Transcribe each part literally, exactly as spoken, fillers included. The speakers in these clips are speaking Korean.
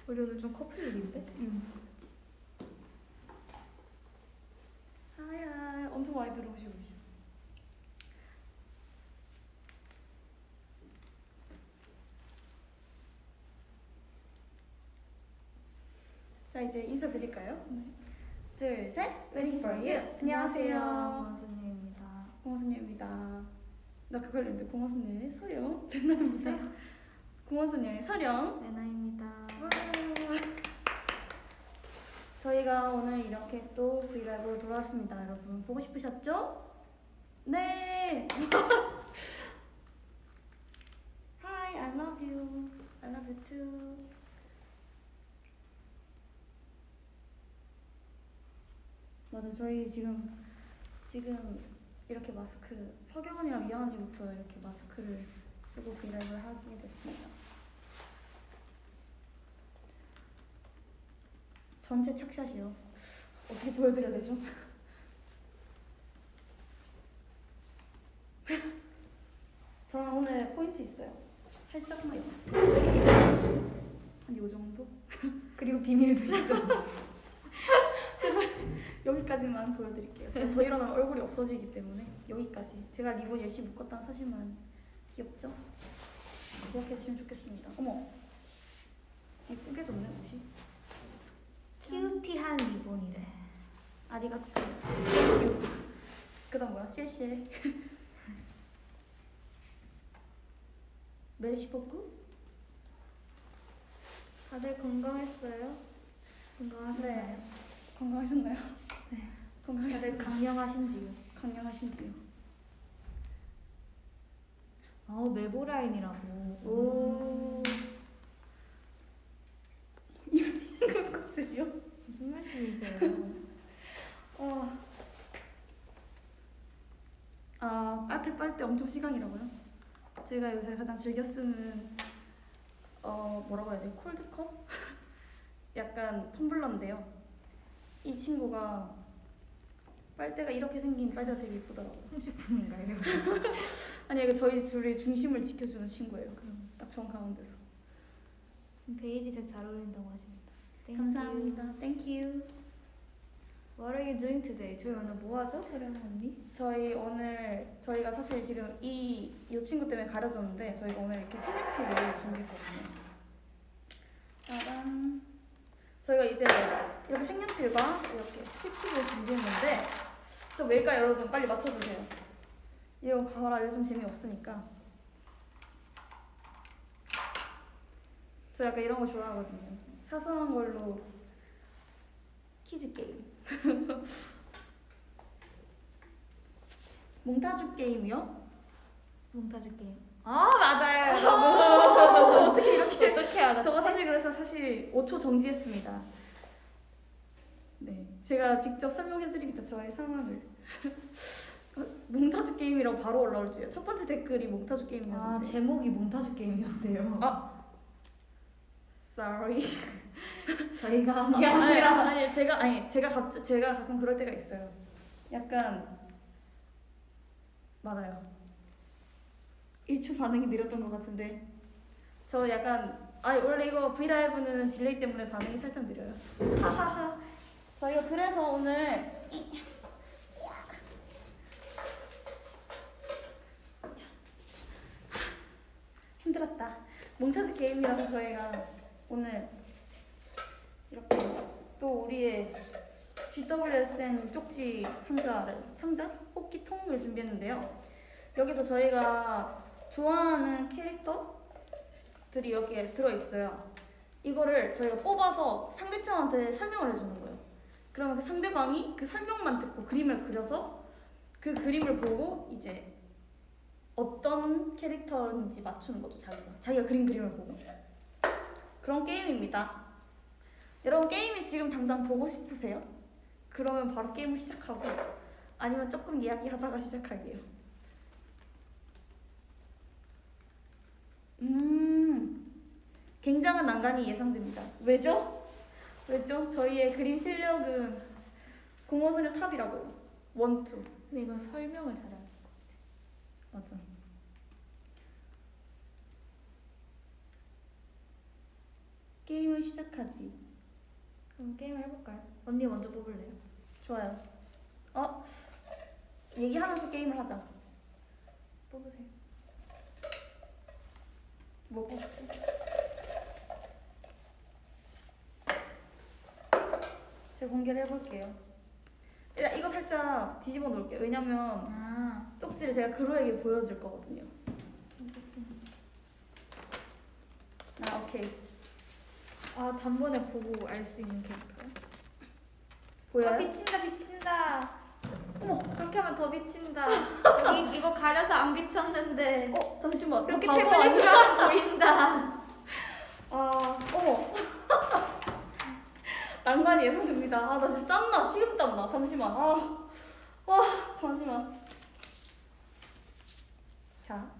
우리 오늘 좀 커플룩인데? 응. 하이하이 엄청 많이 들어오시고 계셔. 자 이제 인사드릴까요? 네. 둘, 셋! Waiting for you! 안녕하세요. 공원순유입니다. 공원순유입니다. 나 그걸 했는데 공원순유의 서령 레나입니다. 공원순유의 서령 레나입니다. 저희가 오늘 이렇게 또 브이라이브로 돌아왔습니다. 여러분 보고 싶으셨죠? 네! Hi, I love you. I love you too. 맞아, 저희 지금 지금 이렇게 마스크 서경 언니랑 미연 언니부터 이렇게 마스크를 쓰고 브이라이브를 하게 됐습니다. 전체 착샷이요. 어떻게 보여드려야 되죠? 저는 오늘 포인트 있어요. 살짝만 한 요 정도? 그리고 비밀도 있죠. 여기까지만 보여드릴게요. 제가 더 일어나면 얼굴이 없어지기 때문에 여기까지. 제가 리본 열심히 묶었다는 사실만. 귀엽죠? 기억해주시면 좋겠습니다. 어머, 예쁘게 졌네 옷이. 큐티한 리본이래. 아리가또. 땡큐. 그다음 뭐야? 쉐쉐. 메르시포쿠? 다들 건강했어요? 건강하셨나요? 네. 건강하셨나요? 네. 건강하셨나요? 다들 강령하신지요? 강령하신지요? 어, 메보라인이라고. 오. 이거 거세요? 무슨 말씀이세요? 어. 아, 앞에 빨대 엄청 시강이라고요? 제가 요새 가장 즐겨 쓰는 어 뭐라고 해야 돼? 콜드컵? 약간 텀블러인데요. 이 친구가 빨대가 이렇게 생긴 빨대가 되게 예쁘더라고요. 삼십 분인가요? 아니 이거 저희 둘의 중심을 지켜주는 친구예요. 그럼 딱 정 가운데서. 베이지색 잘 어울린다고 하십니다. Thank 감사합니다. you. Thank you. What are you doing today? 저희 오늘 뭐 하죠? 세령 언니? 저희 오늘 저희가 사실 지금 이, 이 친구 때문에 가려졌는데 저희가 오늘 이렇게 색연필을 준비했거든요. 짜잔. 저희가 이제 이렇게 색연필과 이렇게 스케치북을 준비했는데 또 왜일까요, 여러분? 빨리 맞춰주세요. 이거 가을 알려좀 재미없으니까. 저 약간 이런 거 좋아하거든요. 사소한 걸로 퀴즈 게임. 몽타주 게임이요? 몽타주 게임. 아 맞아요 여러분. 어떻게 이렇게 어떻게 알았지? 저거 사실 그래서 사실 오 초 정지했습니다. 네, 제가 직접 설명해드립니다. 저의 상황을. 몽타주 게임이라고 바로 올라올 줄이야. 첫 번째 댓글이 몽타주 게임이었는데. 아 제목이 몽타주 게임이었대요. 아, sorry. 저희가 한 게 아, 아니, 아니라. 아니 제가 아니 제가 갑자 제가 가끔 그럴 때가 있어요. 약간 맞아요. 일 초 반응이 느렸던 것 같은데 저 약간 아 원래 이거 브이라이브는 딜레이 때문에 반응이 살짝 느려요. 하하하. 저희가 그래서 오늘 힘들었다. 몽타주 게임이라서 저희가 오늘 이렇게 또 우리의 지더블유에스엔 쪽지 상자를 상자? 뽑기통을 준비했는데요. 여기서 저희가 좋아하는 캐릭터들이 여기에 들어있어요. 이거를 저희가 뽑아서 상대편한테 설명을 해주는 거예요. 그러면 그 상대방이 그 설명만 듣고 그림을 그려서 그 그림을 보고 이제 어떤 캐릭터인지 맞추는 거죠. 자기가 자기가 그린 그림을 보고. 그런 게임입니다. 여러분 게임이 지금 당장 보고 싶으세요? 그러면 바로 게임을 시작하고 아니면 조금 이야기하다가 시작할게요. 음, 굉장한 난관이 예상됩니다. 왜죠? 왜죠? 저희의 그림 실력은 공허소녀 탑이라고요. 원투. 근데 이건 설명을 잘해야 될 것 같아. 맞아. 게임을 시작하지. 그럼 게임을 해볼까요? 언니 먼저 뽑을래요? 좋아요. 어? 얘기하면서 게임을 하자. 뽑으세요. 뭐 뽑지? 제가 공개를 해볼게요. 일단 이거 살짝 뒤집어 놓을게요. 왜냐면 아, 쪽지를 제가 그루에게 보여줄 거거든요. 알겠습니다. 아 오케이. 아, 단번에 보고 알 수 있는 캐릭터요? 보여요? 아, 비친다, 비친다. 어머. 그렇게 하면 더 비친다. 여기 이거 가려서 안 비쳤는데. 어 잠시만. 이렇게 너 바보 아니야? 태블릿으로 하면 보인다. 아 어머. 난관이 예상됩니다. 아 나 지금 땀나. 식은 땀나. 잠시만. 아. 와 잠시만. 자.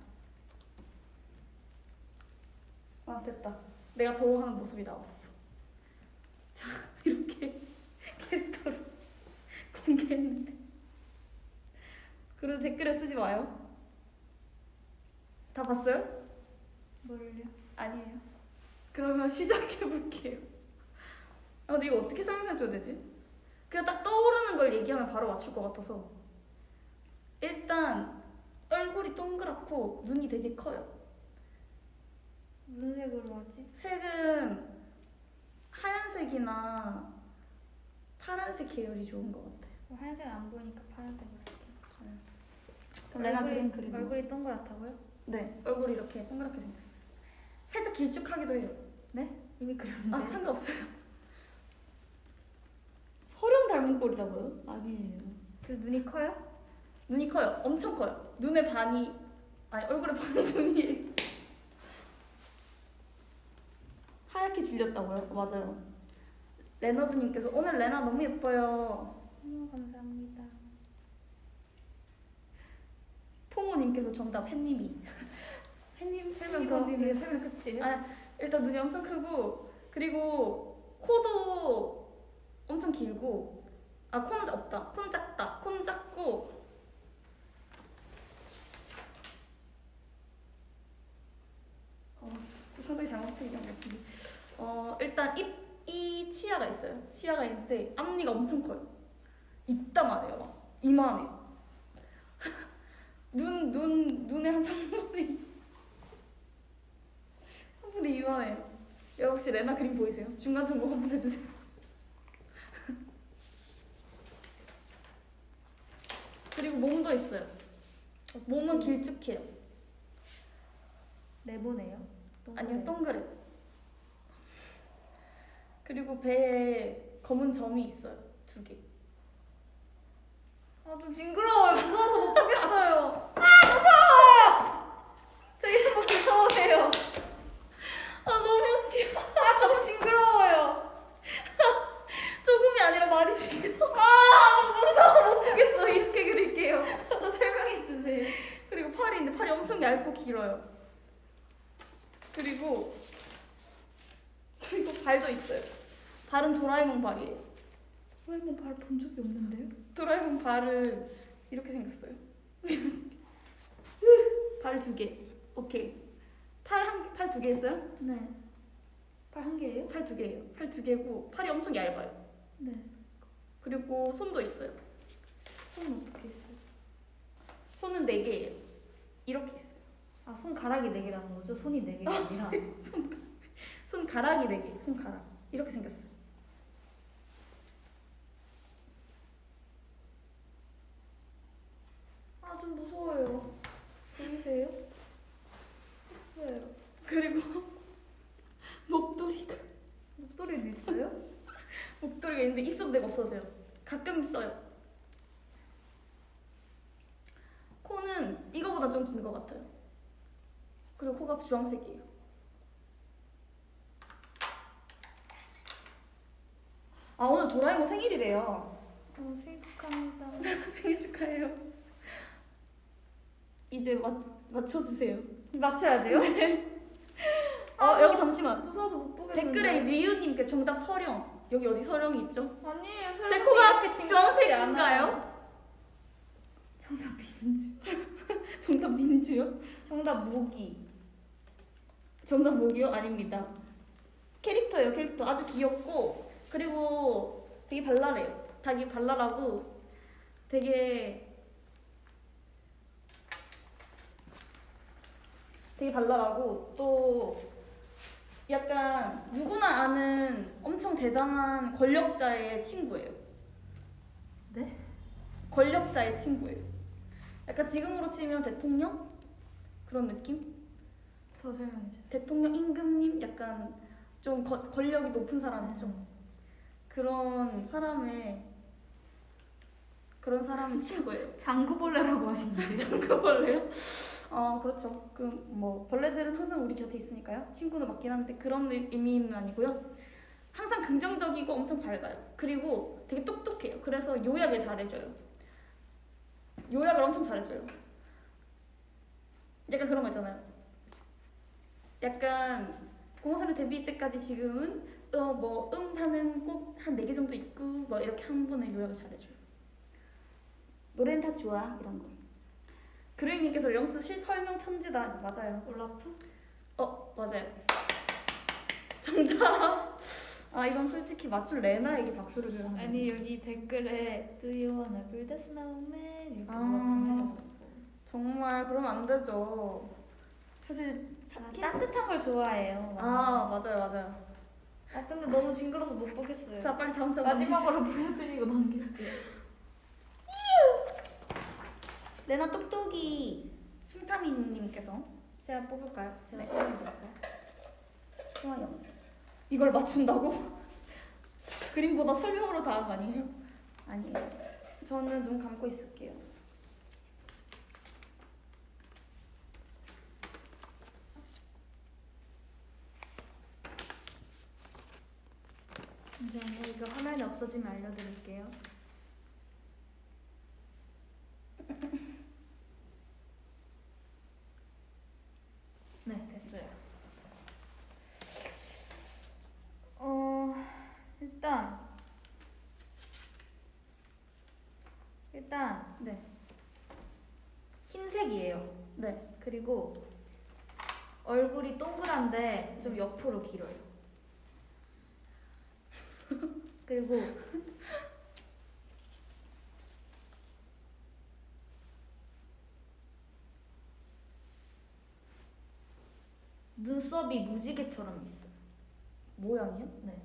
아 됐다. 내가 더워하는 모습이 나왔어. 자 이렇게 캐릭터를 공개했는데 그래도 댓글에 쓰지 마요. 다 봤어요? 뭐를요? 아니에요. 그러면 시작해볼게요. 아 근데 이거 어떻게 설명해줘야 되지? 그냥 딱 떠오르는 걸 얘기하면 바로 맞출 것 같아서. 일단 얼굴이 동그랗고 눈이 되게 커요. 무슨 색으로 하지? 색은 하얀색이나 파란색 계열이 좋은 것 같아요. 뭐 하얀색 안 보이니까 파란색으로 할게요. 그럼 레나 얼굴이- 그림 그리고. 얼굴이 동그랗다고요? 네, 얼굴이 이렇게 동그랗게 생겼어요. 살짝 길쭉하기도 해요. 네? 이미 그렸는데. 아, 상관없어요. 서령 닮은 꼴이라고요? 아니에요. 그 눈이 커요? 눈이 커요. 엄청 커요. 눈의 반이, 아니 얼굴의 반이 눈이 하얗게 질렸다고요? 맞아요. 레너드님께서 오늘 레나 너무 예뻐요. 음, 감사합니다. 포모님께서 정답 햇님이. 햇님 설명 더, 햇님이 이게 설명 끝이에요? 아, 일단 눈이 엄청 크고 그리고 코도 엄청 길고 아 코는 없다. 코는 작다. 코는 작고 어, 저 상당히 잘못 얘기한 것 같은데 어 일단 입, 이 치아가 있어요. 치아가 있는데 앞니가 엄청 커요. 이따만해요. 막 이만해요. 눈, 눈, 눈에 한 삼분의 삼분의 이만해요. 여기 혹시 레나 그림 보이세요? 중간 점검 한번 해주세요. 그리고 몸도 있어요. 몸은 길쭉해요. 내보내요? 아니요, 동그래요. 그리고 배에 검은 점이 있어요. 두 개. 아, 좀 징그러워요. 무서워서 못 보겠어요. 아, 무서워! 저 이런 거 무서워해요. 아 너무 웃겨. 아, 좀 징그러워요. 조금이 아니라 많이 지금. 아, 무서워. 못 보겠어. 이렇게 그릴게요. 더 설명해 주세요. 그리고 팔이 있는데 팔이 엄청 얇고 길어요. 그리고 그리고 발도 있어요. 발은 도라에몽 발이에요. 도라에몽 발 본 적이 없는데요? 도라에몽 발은 이렇게 생겼어요. 발 두 개. 오케이. 팔 한 팔 두 개 있어요? 네. 발 한 개예요? 팔 두 개예요. 팔 두 개고 팔이 엄청 얇아요. 네. 그리고 손도 있어요. 손은 어떻게 있어요? 손은 네 개예요. 이렇게 있어요. 아, 손가락이 네 개라는 거죠? 손이 네 개가 아니라. 손가락이 네 개. 손가락. 이렇게 생겼어요. 아, 좀 무서워요. 보이세요? 했어요. 그리고 목도리가 목도리도 있어요? 목도리가 있는데 있어도 내가 없어져요. 가끔 써요. 코는 이거보다 좀 긴 것 같아요. 그리고 코가 주황색이에요. 아 오늘 도라에몽 생일이래요. 어, 생일 축하합니다. 생일 축하해요. 이제 맞, 맞춰주세요. 맞춰야 돼요? 어 아, 여기 잠시만. 무서워서 못 보겠는데. 댓글에 리우님께 정답 서령. 여기 어디 서령이 있죠? 아니에요. 설마 제 코가 이렇게 징그럽지 주황색인가요? 않아요. 정답 민주. 정답 민주요? 정답 모기. 정답 목이요? 아닙니다. 캐릭터예요, 캐릭터. 아주 귀엽고 그리고 되게 발랄해요. 되게 발랄하고 되게 되게 발랄하고 또 약간 누구나 아는 엄청 대단한 권력자의 친구예요. 네? 권력자의 친구예요. 약간 지금으로 치면 대통령? 그런 느낌? 더 설명해주세요. 대통령 임금님? 약간 좀 거, 권력이 높은 사람이죠. 음. 그런 사람의 그런 사람의 친구예요. 장구벌레라고 하시는데요? 장구벌레요? 어 그렇죠. 그 뭐 벌레들은 항상 우리 곁에 있으니까요. 친구는 맞긴 한데 그런 의미는 아니고요. 항상 긍정적이고 엄청 밝아요. 그리고 되게 똑똑해요. 그래서 요약을 잘해줘요. 요약을 엄청 잘해줘요. 약간 그런 거 있잖아요. 약간 공사를 데뷔 때까지 지금은 어 뭐 음하는 꼭 한 네 개 정도 있고 뭐 이렇게 한 번에 요약을 잘해줘요. 노래는 다 좋아 이런 거. 그레이님께서 영수 실 설명 천지다. 맞아요. 올라프? 어 맞아요. 정답. 아 이건 솔직히 맞출 레나에게 박수를 줘야 하는. 아니 여기 댓글에 Do you wanna build a snowman? 이렇게 아. 물어보네요. 정말 그러면 안 되죠. 사실 아, 사- 따뜻한 걸 좋아해요. 아 맞아요 맞아요. 아 근데 너무 징그러서 못 보겠어요. 자 빨리 다음 장 마지막으로 보여드리고 넘길게요. 레나 똑똑이 승타민님께서 제가 뽑을까요? 제가 네. 뽑을까요? 좋아요. 이걸 맞춘다고? 그림보다 설명으로 다 한 거 아니에요? 아니에요. 저는 눈 감고 있을게요. 잠시만요. 이거 화면에 없어지면 알려드릴게요. 네, 됐어요. 어, 일단 일단 네. 흰색이에요. 네. 그리고 얼굴이 동그란데 좀 옆으로 길어요. 그리고 눈썹이 무지개처럼 있어요. 모양이요? 네.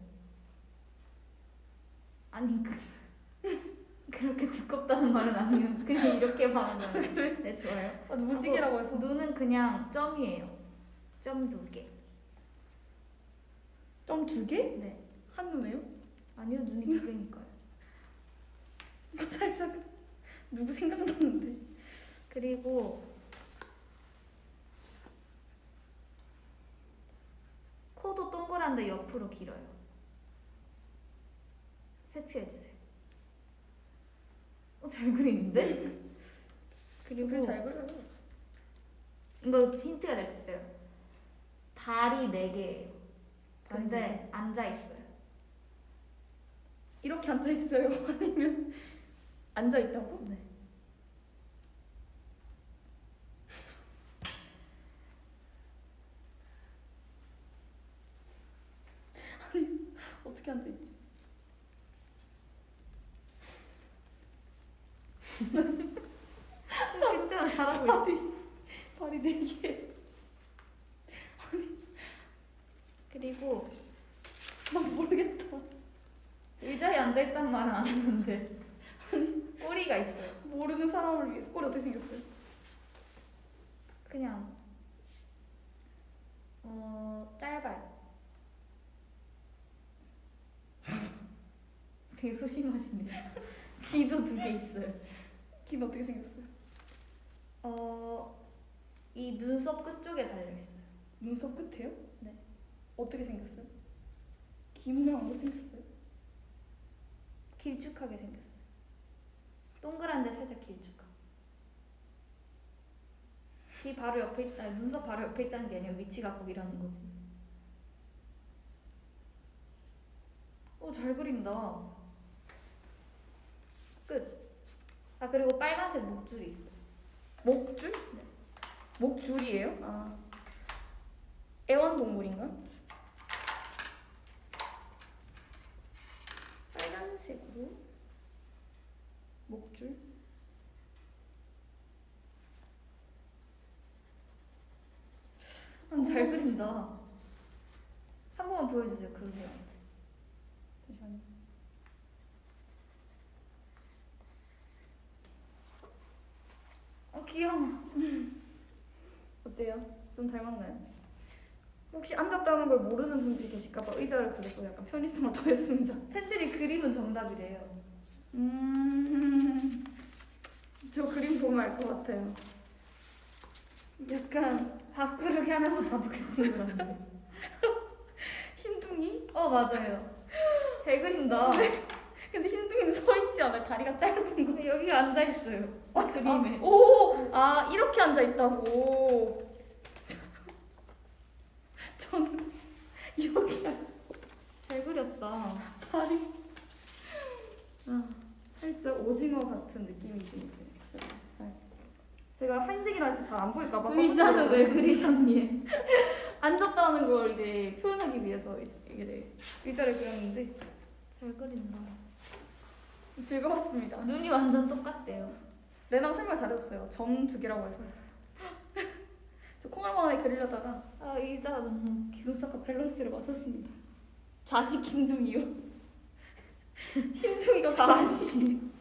아니 그 그렇게 두껍다는 말은 아니에요. 그냥 이렇게 말하는 거예요. 네, 좋아요. 아, 무지개라고 해서. 눈은 그냥 점이에요. 점 두 개. 점 두 개? 네. 한눈에요? 아니요, 눈이 두 개니까요. 살짝 누구 생각났는데. 그리고 코도 동그란데 옆으로 길어요. 색칠해주세요. 어, 잘 그리는데? 그리고 그걸 잘 그려요. 이거 힌트가 될 수 있어요. 발이 네 개예요. 발이 근데 네 앉아 있어요. 이렇게 앉아 있어요? 아니면 앉아 있다고? 네. 어떻게 앉아 있지? 괜찮아, 잘하고 있어. 발이 발이 네 개. 그리고 나 모르겠다. 의자에 앉아 있단 말은 안 했는데 꼬리가 있어요. 모르는 사람을 위해서 꼬리 어떻게 생겼어요? 그냥 어 짧아요. 되게 소심하시네요. 귀도 두 개 있어요. 귀는 어떻게 생겼어요? 어, 이 눈썹 끝쪽에 달려 있어요. 눈썹 끝에요? 네. 어떻게 생겼어요? 귀 모양으로 생겼어요? 길쭉하게 생겼어요. 동그란데 살짝 길쭉하고. 귀 바로 옆에 있, 아니, 눈썹 바로 옆에 있다는 게 아니라 위치가 거기라는 거지. 오, 잘 그린다. 끝. 아, 그리고 빨간색 목줄이 있어요. 목줄? 네. 목줄이에요? 아. 애완동물인가? 잘 그린다. 한 번만 보여주세요, 그림한테. 잠시만요. 어, 귀여워. 어때요? 좀 닮았나요? 혹시 앉았다는 걸 모르는 분들이 계실까봐 의자를 그려서 약간 편의성을 더했습니다. 팬들이 그림은 정답이래요. 음, 저 그림 보면 알 것 같아요. 약간 밥그릇 하면서 봐도 괜찮은데. 흰둥이? 어, 맞아요. 잘 그린다. 근데 흰둥이는 서 있지 않아요? 다리가 짧은 거. 근데 여기가 앉아있어요. 그림에. 아, 오! 아, 이렇게 앉아 있다고. 저는 여기가 잘 그렸다. 다리. 아, 살짝 오징어 같은 느낌이 드는데. 제가 흰색이라 해서 잘 안 보일까봐. 의자는 왜 그리셨니? 앉았다는 걸 이제 표현하기 위해서 이제 의자를 그렸는데 잘 그린다. 즐거웠습니다. 눈이 완전 똑같대요. 레나가 설명 잘해줬어요. 점 두 개라고 해서. 저 콩알만하게 그리려다가 아, 의자가 너무 웃겨. 눈썹과 밸런스를 맞췄습니다. 좌식 흰둥이요. 흰둥이가 좌식.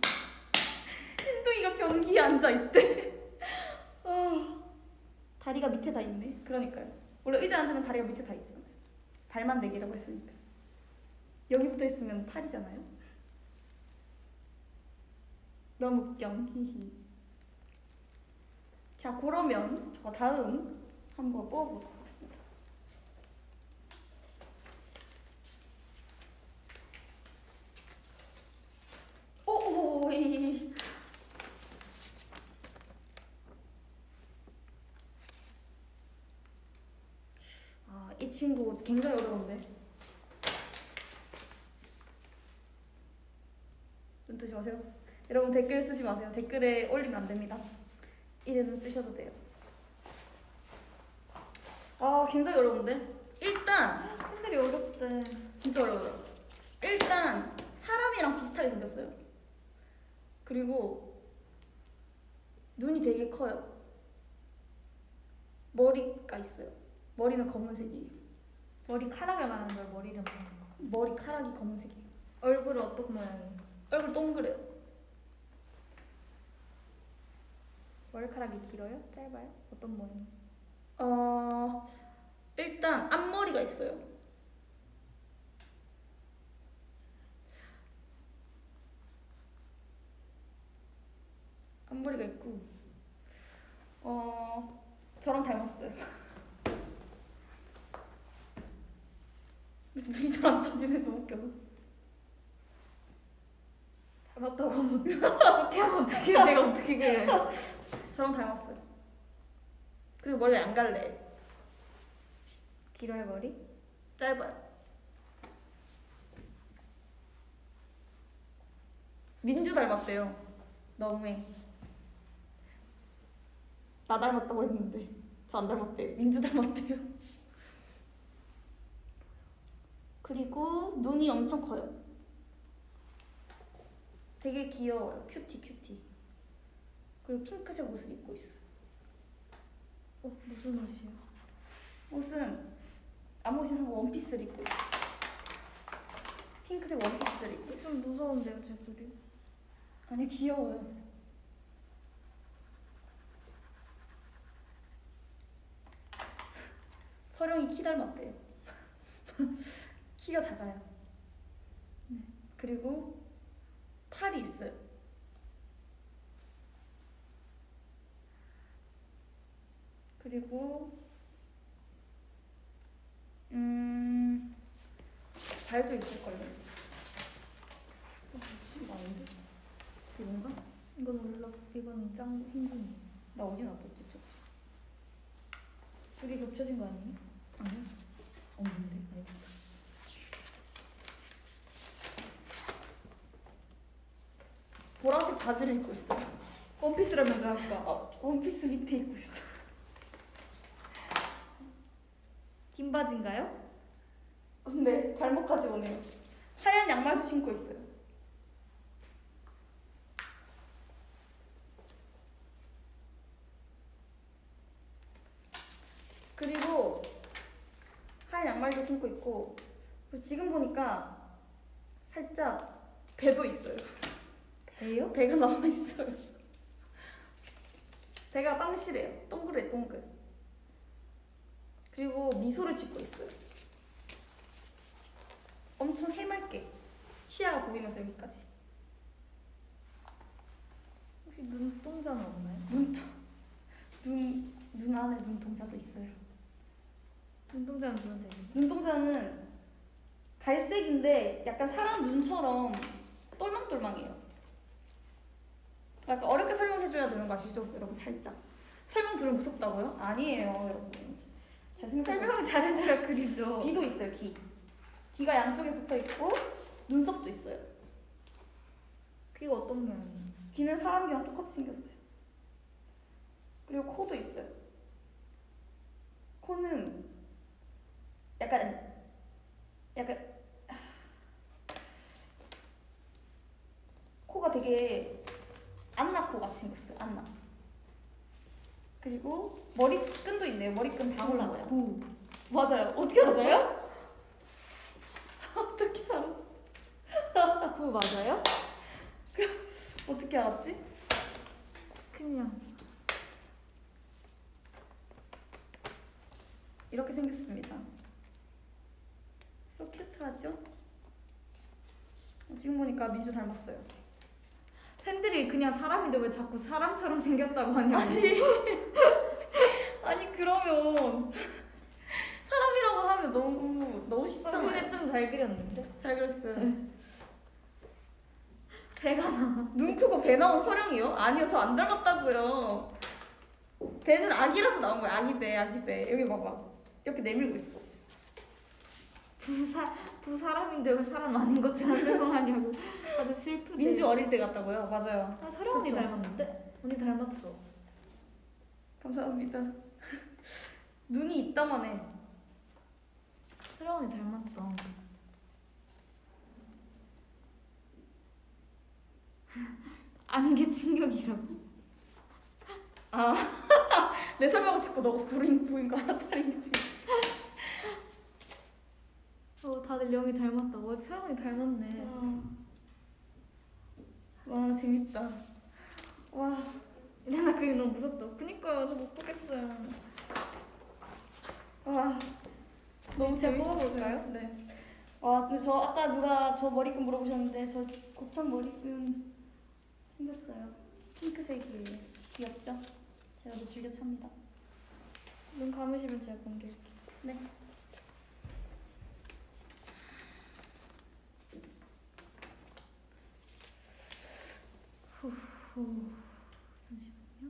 흰둥이가 변기에 앉아 있대. 아, 다리가 밑에 다 있네. 그러니까요. 원래 의자 앉으면 다리가 밑에 다 있잖아요. 발만 네 개라고 했으니까. 여기 붙어 있으면 팔이잖아요. 너무 웃겨. 히히. 자, 그러면 저 다음 한번 뽑아보도록 하겠습니다. 오오이. 아, 이 친구 굉장히 어려운데. 눈 뜨지 마세요. 여러분 댓글 쓰지 마세요. 댓글에 올리면 안 됩니다. 이제 눈 뜨셔도 돼요. 아, 굉장히 어려운데. 일단 팬들이 어렵대. 진짜 어려워요. 일단 사람이랑 비슷하게 생겼어요. 그리고 눈이 되게 커요. 머리가 있어요. 머리는 검은색이에요. 머리카락을 말하는 거야, 머리를 말하는 거. 머리카락이 검은색이에요. 얼굴은 어떤 모양이에요? 얼굴 동그래요. 머리카락이 길어요? 짧아요? 어떤 모양? 어, 일단 앞머리가 있어요. 앞머리가 있고, 어, 저랑 닮았어요. 눈이 잘 안 떠지네. 너무 웃겨서. 닮았다고 하면 어떻게 하면 어떡해요? 제가 어떻게 그래요? 저랑 닮았어요. 그리고 머리 안 갈래. 길어요, 머리? 짧아요. 민주 닮았대요. 너무해. 나 닮았다고 했는데 저 안 닮았대요. 민주 닮았대요. 그리고 눈이 엄청 커요. 되게 귀여워요. 큐티 큐티. 그리고 핑크색 옷을 입고 있어요. 어, 무슨 옷이요? 옷은 아무 옷이나 상관 원피스를 입고 있어요. 핑크색 원피스를 입고 있어요. 좀 무서운데요, 제 그림? 아니, 귀여워요. 서령이 키 닮았대요. 키가 작아요. 네. 그리고 팔이 있어요. 그리고 음 발도 있을걸요. 어, 뭐지? 이거 아닌데? 이건가? 이건 올라, 이건 짱 흰둥이. 나 어디 놔뒀지? 쪽지. 둘이 겹쳐진 거 아니에요? 아니, 없는데? 아니. 보라색 바지를 입고 있어요. 원피스라면서 아까. 어, 원피스 밑에 입고 있어. 긴 바지인가요? 근데 발목까지 오네요. 하얀 양말도 신고 있어요. 그리고 양말도 신고 있고, 그리고 지금 보니까 살짝 배도 있어요. 배요? 배가 나와 있어요. 배가 빵실해요. 동그래 동글. 그리고 미소를 짓고 있어요. 엄청 해맑게 치아가 보이면서 여기까지. 혹시 눈동자는 없나요? 눈, 눈, 눈 안에 눈동자도 있어요. 눈동자는 무슨 색이에요? 눈동자는 갈색인데 약간 사람 눈처럼 똘망똘망해요. 약간 어렵게 설명해줘야 되는 거 아시죠? 여러분 살짝. 설명 들으면 무섭다고요? 아니에요 여러분. 잘 생각해. 설명을 잘해줘야 그리죠. 귀도 있어요 귀. 귀가 양쪽에 붙어있고 눈썹도 있어요. 귀가 어떤 모양이에요? 귀는 사람 귀랑 똑같이 생겼어요. 그리고 코도 있어요. 코는 약간 약간 코가 되게 안나 코 같이 생겼어요. 안나. 그리고 머리끈도 있네요. 머리끈 방울 정답. 모양. 부. 맞아요. 어떻게 알았어요? 맞아요? 어떻게 알았어? 부 맞아요? 어떻게 알았지? 그냥 이렇게 생겼습니다. So 큐트하죠? 지금 보니까 민주 닮았어요. 팬들이 그냥 사람인데 왜 자꾸 사람처럼 생겼다고 하냐고. 아니 아니 그러면 사람이라고 하면 너무 너무 어, 쉽잖아요. 근데 좀 잘 그렸는데? 잘 그렸어요. 배가 나. 눈 크고 배 나온 서령이요? 아니요, 저 안 닮았다고요. 배는 아기라서 나온 거예요. 아기 배, 아기 배. 여기 봐봐. 이렇게 내밀고 있어. 부사 부사람인데 왜 사람 아닌 것처럼 설명하냐고. 아주 슬프네. 민주 어릴 때 같다고요? 맞아요. 아, 사랑 언니 그쵸? 닮았는데? 언니 닮았어. 감사합니다. 눈이 이따만 해. 사랑 언니 닮았다. 안개 충격이라고. 아, 내 설명을 듣고 너가 부인, 부인과 하차린 중. 어 다들 영이 닮았다. 와 사랑 언니 닮았네. 와, 재밌다. 와, 레나 그림 너무 무섭다. 그니까요, 저 못 보겠어요. 와. 너무 제가 재밌었어요. 뽑아볼까요? 네. 와, 근데 저 아까 누가 저 머리끈 물어보셨는데 저 곱창 머리끈 생겼어요. 핑크색이에요. 귀엽죠? 제가 더 즐겨 찹니다. 눈 감으시면 제가 공개할게요. 네. 후, 잠시만요.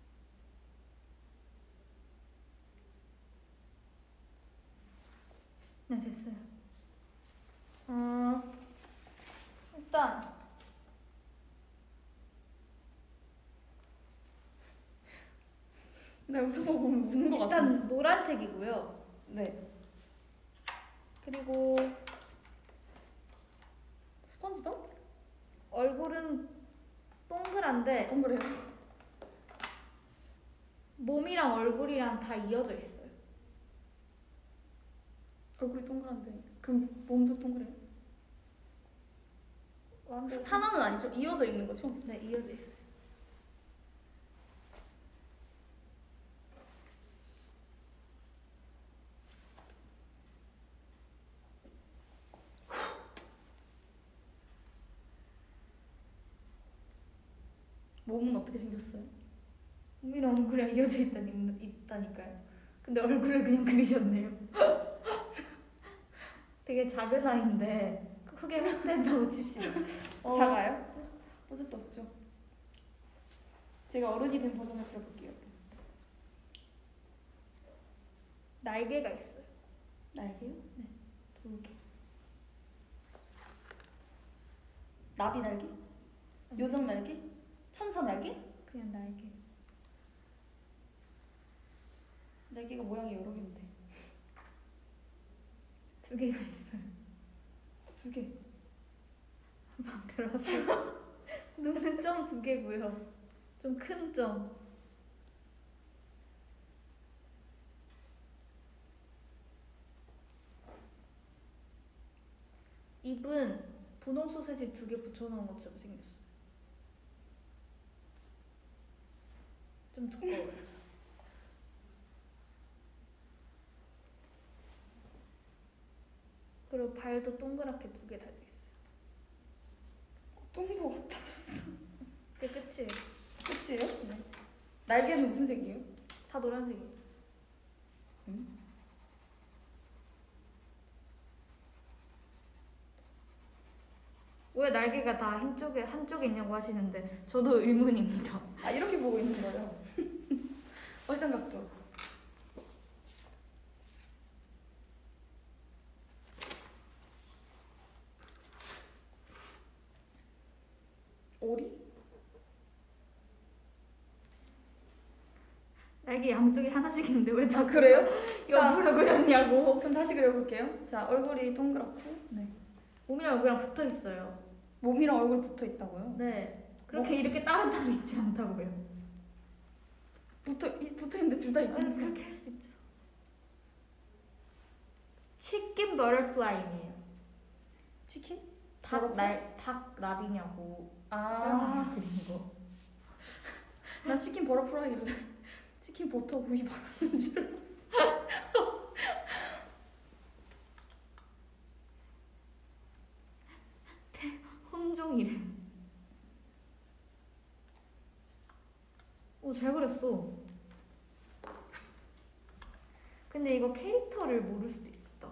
네, 됐어요. 어, 일단 나 영상 보고 보면 우는 것 같아. 일단 노란색이고요. 네. 그리고 스펀지밥? 얼굴은 동그란데 동그래요. 몸이랑 얼굴이랑 다 이어져 있어요. 얼굴이 동그란데. 그럼 몸도 동그래요? 완전 하나는 아니죠? 이어져 있는 거죠? 네, 이어져 있어요. 몸은 어떻게 생겼어요? 몸이랑 얼굴이랑 이어져 있다니, 있다니까요. 근데 얼굴을 그냥 그리셨네요. 되게 작은 아이인데 크게 했다고 칩시다. 어, 작아요? 어쩔 수 없죠. 제가 어른이 된 버전을 그려볼게요. 날개가 있어요. 날개요? 두 개. 나비 날개? 요정 날개? 천사 날개? 그냥 날개. 날개가 모양이 여러 개인데. 두 개가 있어요. 두 개. 마음대로 하세요. 눈은 점 두 개고요. 좀 큰 점. 입은 분홍 소세지 두 개 붙여놓은 것처럼 생겼어. 좀 두꺼워요. 그리고 발도 동그랗게 두 개 달려 있어요. 똥거 같아졌어. 그게 끝이에요. 끝이에요? 네. 날개는 무슨 색이에요? 다 노란색이에요. 응? 왜 날개가 다 한쪽에 한쪽에 있냐고 하시는데 저도 의문입니다. 아 이렇게 보고 있는 거예요? 얼짱각도. 오리? 날개 양쪽에 하나씩 있는데 왜 다 아 그래요? 옆으로 그렸냐고. 그럼 다시 그려볼게요. 자 얼굴이 동그랗고 네. 몸이랑 얼굴이랑 붙어 있어요. 몸이랑 얼굴 붙어 있다고요? 네. 그렇게 이렇게 따로따로 있지 않다고요. 붙어 이, 붙어 있는데 둘 다 아, 있는 거. 그렇게 할 수 있죠. 치킨 버터플라이네요. 치킨? 닭 날 닭 나비냐고. 아, 그린 거. 난 치킨 버터프라이를 치킨 버터 구이 말하는 줄 알았어. 혼종이래. 오, 잘 그렸어. 근데 이거 캐릭터를 모를 수도 있겠다.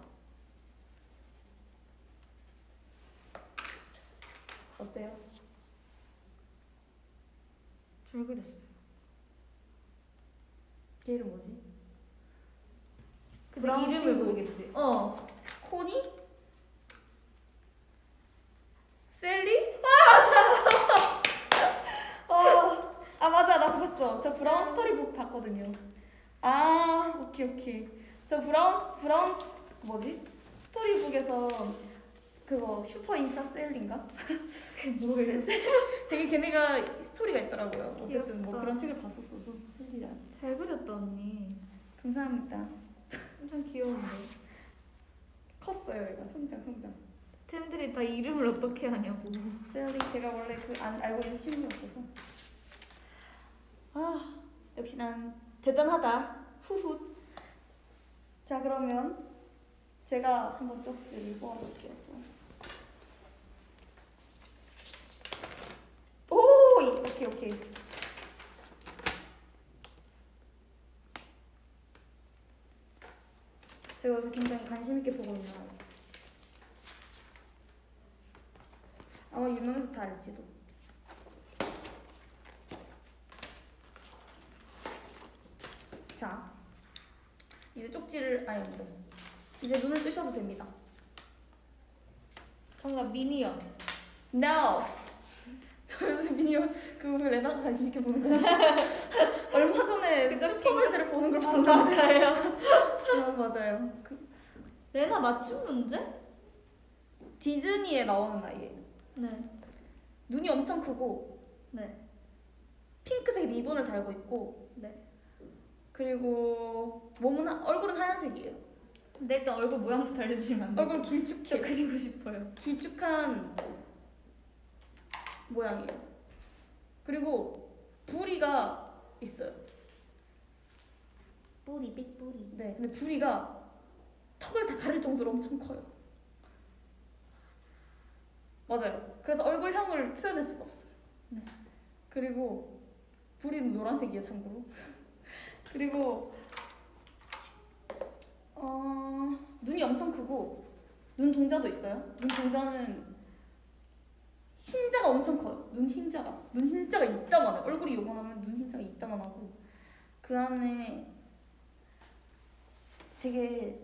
어때요? 잘 그렸어요. 걔 이름 뭐지? 근데 브라운 이름을 친구. 모르겠지. 어. 코니? 셀리? 아 맞아. 어, 아 맞아 나 봤어. 저 브라운 스토리북 봤거든요. 아 오케이 오케이. 저 브라운 브라운 뭐지? 스토리북에서 그거 슈퍼 인싸 셀린가? 그게 뭐예요? 되게 걔네가 스토리가 있더라고요. 어쨌든 뭐 귀엽다. 그런 책을 봤었어서 셀리랑. 잘 그렸다 언니. 감사합니다. 엄청 귀여운데. 컸어요 얘가 성장 성장. 팬들이 다 이름을 어떻게 하냐고. 셀리 제가 원래 그 안 알고 있는 친구였어서. 아 역시 난 대단하다. 후훗. 자 그러면 제가 한번 쪽지를 뽑아볼게요. 오 오케이 오케이. 제가 요새 굉장히 관심 있게 보고 있는 아마 유명해서 다 알지도. 자 이제 쪽지를 아니 뭐래 이제 눈을 뜨셔도 됩니다. 정답 미니언. No. 저 요새 미니언 그거 레나가 관심 있게 보는 거예요. 얼마 전에 그저 슈퍼맨들을 보는 걸 아, 봤는데. 맞아요. 아 맞아요. 그 레나 맞춤 문제? 디즈니에 나오는 아이예요. 네. 눈이 엄청 크고 네. 핑크색 리본을 달고 있고 네. 그리고 몸은 하, 얼굴은 하얀색이에요. 근데 일단 얼굴 모양부터 알려주시면 안 돼요? 얼굴 저 길쭉해. 그리고 싶어요. 길쭉한 모양이에요. 그리고 부리가 있어요. 뿌리 빅 뿌리. 네, 근데 부리가 턱을 다 가릴 정도로 엄청 커요. 맞아요. 그래서 얼굴형을 표현할 수가 없어요. 네. 그리고 부리는 노란색이에요, 참고로. 그리고 어, 눈이 엄청 크고 눈 동자도 있어요. 눈 동자는 흰자가 엄청 커요. 눈 흰자가. 눈 흰자가 이따만해. 얼굴이 요만하면 눈 흰자가 이따만하고 그 안에 되게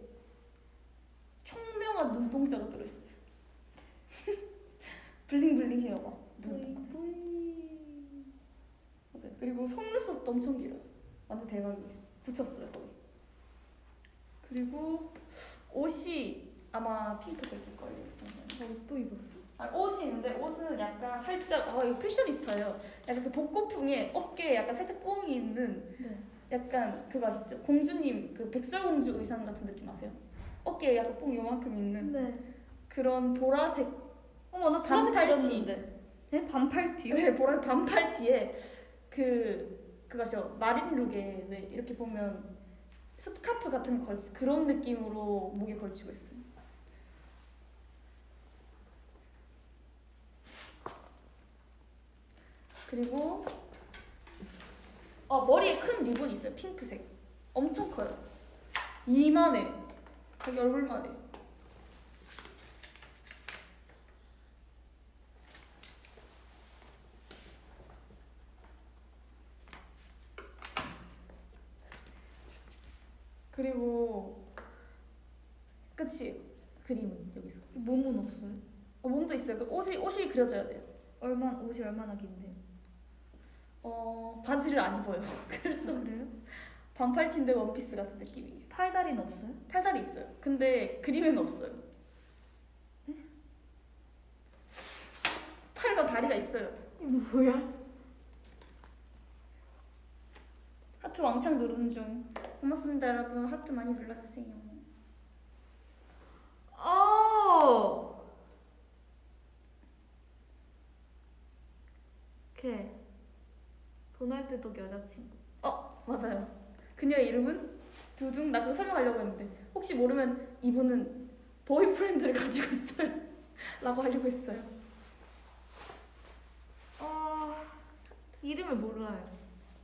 총명한 눈동자가 들어있어요. 블링블링해요 막. 뿌리 눈. 뿌리. 맞아요. 그리고 속눈썹도 엄청 길어요. 완전 대박이에요. 붙였어요 거의. 그리고 옷이 아마 핑크색일 거예요. 옷도 입었어? 아, 옷이 있는데 옷은 약간 살짝 아 이거 패셔니스타예요. 약간 그 복고풍에 어깨에 약간 살짝 뽕이 있는 네. 약간 그거 아시죠? 공주님 그 백설공주 의상 같은 느낌 아세요? 어깨에 약간 뽕이 요만큼 있는 네. 그런 보라색 어머 나 보라색 반팔 티. 들었는데. 네? 반팔 티요? 네, 보라 반팔 티에 그 그거죠. 마린룩에 네, 이렇게 보면 스카프 같은 거 걸치 그런 느낌으로 목에 걸치고 있어요. 그리고 어, 머리에 큰 리본이 있어요. 핑크색. 엄청 커요. 이만해. 자기 얼굴만 해. 그리고 끝이에요. 그림은 여기서. 몸은 없어요? 어, 몸도 있어요. 그 옷이 옷이 그려져야 돼요. 얼마 옷이 얼마나 긴데? 어 바지를 안 입어요. 그래서 그래요? 반팔티인데 원피스 같은 느낌이에요. 팔다리는 없어요? 팔다리 있어요. 근데 그림에는 없어요. 팔과 다리가 있어요. 이거 뭐야? 하트 왕창 누르는 중. 고맙습니다 여러분. 하트 많이 눌러주세요. 어. 걔 도널드 덕 여자친구. 어 맞아요. 그녀의 이름은 두둥. 나 그거 설명하려고 했는데 혹시 모르면 이분은 보이프렌드를 가지고 있어요. 라고 하려고 했어요. 어. 이름을 몰라요.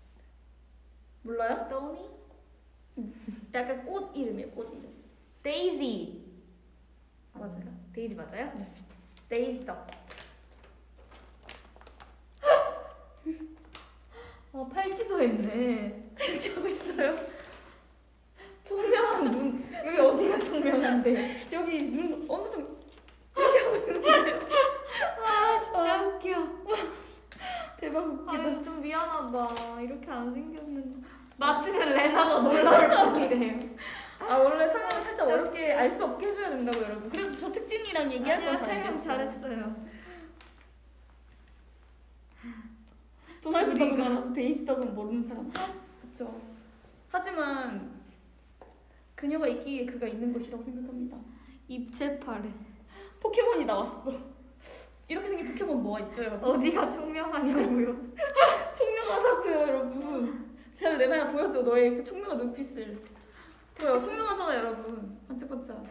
몰라요? 떠니? 약간 꽃 이름이에요. 꽃 이름. 데이지. 맞아요. 데이지 맞아요? 네. 데이지덕. 어 팔찌도 했네. 이렇게 하고 있어요. 총명한 눈. 여기 어디가 총명한데? 여기 눈 엄청 이렇게 하고 있는데요. 아 진짜 웃겨. 대박 웃기다. 아니 좀 미안하다. 이렇게 안 생겼는데. 마치는 레나가 놀라울 뿐이래요. 아 원래 설명 살짝 진짜 어렵게 알 수 없게 해줘야 된다고 여러분. 그래도 저 특징이랑 얘기할 아니야 건다 설명 알겠어요. 잘했어요. 도널드 덕은 우리가. 알아도 데이지 덕은 모르는 사람. 그렇죠. 하지만 그녀가 있기에 그가 있는 것이라고 생각합니다. 입체파래. 포켓몬이 나왔어. 이렇게 생긴 포켓몬 뭐가 있죠 여러분? 어디가 총명하냐고요? 총명하다고요 여러분. 제가 레나야 보여줘 너의 그 총명한 눈빛을. 보여 총명하잖아 여러분. 반짝반짝.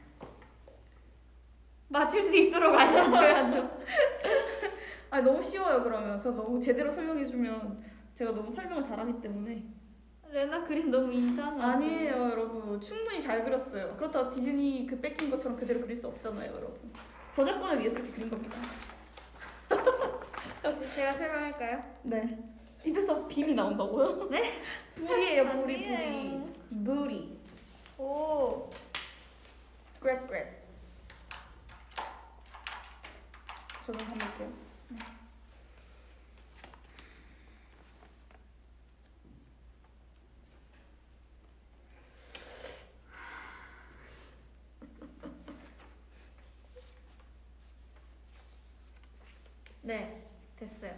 맞출 수 있도록 알려줘야죠. 아 너무 쉬워요 그러면. 저 너무 제대로 설명해주면 제가 너무 설명을 잘하기 때문에. 레나 그림 너무 이상하고. 아니에요 여러분. 충분히 잘 그렸어요. 그렇다고 디즈니 그 뺏긴 것처럼 그대로 그릴 수 없잖아요 여러분. 저작권을 위해서 이렇게 그린 겁니다. 제가 설명할까요? 네. 입에서 빔이 나온다고요? 네? 불이에요 불이 아니에요. 불이. 불이. 오. 그렉 그렉. 저도 한번 볼게요. 네, 됐어요.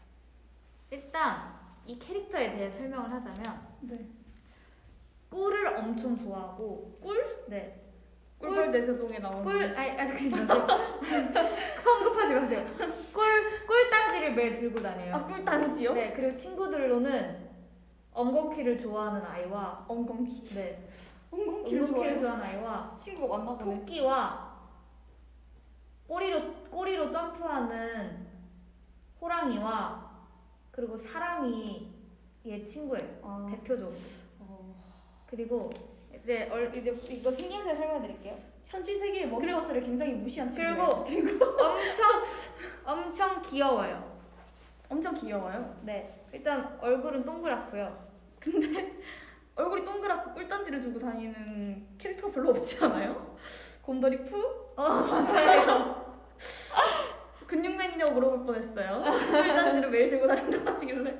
일단 이 캐릭터에 대해 설명을 하자면 네. 꿀을 엄청 좋아하고 꿀? 네. 꿀벌 내세동에 나오는. 꿀 아니 아직 그러지 마세요. 성급하지 마세요. 꿀 꿀단지를 매일 들고 다녀요. 아 꿀단지요? 네, 그리고 친구들로는 엉겅퀴를 좋아하는 아이와 엉겅퀴. 네. 엉겅퀴를 엉겅퀴를 좋아해요? 좋아하는 아이와 친구가 맞나 보네. 토끼와 꼬리로 꼬리로 점프하는 호랑이와 그리고 사람이 얘 친구예요. 아. 대표적으로. 어. 그리고 이제 얼 이제 이거 생김새 설명드릴게요. 현실 세계의 먹이사슬을 굉장히 무시한 그리고 친구예요. 친구. 엄청 엄청 귀여워요. 엄청 귀여워요. 네. 일단 얼굴은 동그랗고요. 얼굴이 동그랗고 꿀단지를 들고 다니는 캐릭터가 별로 없지 않아요? 곰돌이 푸? 어 맞아요. 근육맨이냐고 물어볼 뻔했어요. 꿀단지를 매일 들고 다닌다고 하시길래.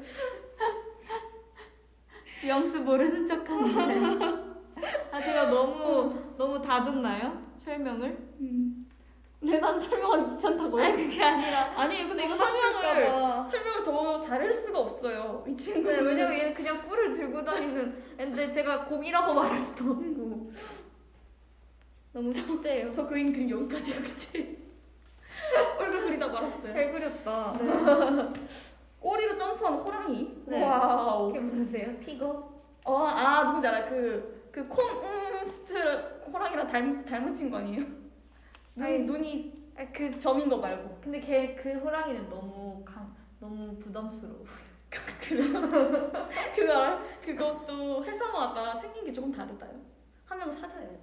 영수 모르는 척하는데. 아 제가 너무 너무 다 줬나요? 설명을? 음. 레나는 설명하기 귀찮다고요? 아니 그게 아니라 아니 근데 이거 너무 설명을 맞출까봐. 설명을 더 잘할 수가 없어요. 이 친구. 네, 왜냐면 얘는 그냥 꿀을 들고 다니는 애인데 제가 곰이라고 말할 수도 없고. 너무 작대요. 저 그림 그림 여기까지야, 그치? 얼굴 그리다 말았어요. 잘 그렸다. 네. 꼬리로 점프하는 호랑이. 네. 와우. 어떻게 부르세요? 티거? 어, 아 누군지 알아? 그그 콘스트 호랑이랑 닮 닮은 친구 아니에요? 눈, 아니. 눈이 아, 그 점인 거 말고. 근데 걔 그 호랑이는 너무 강 너무 부담스러워. 그래요? 그거 알아? 그것도 회사마다 생긴 게 조금 다르다요. 한 명은 사자예요.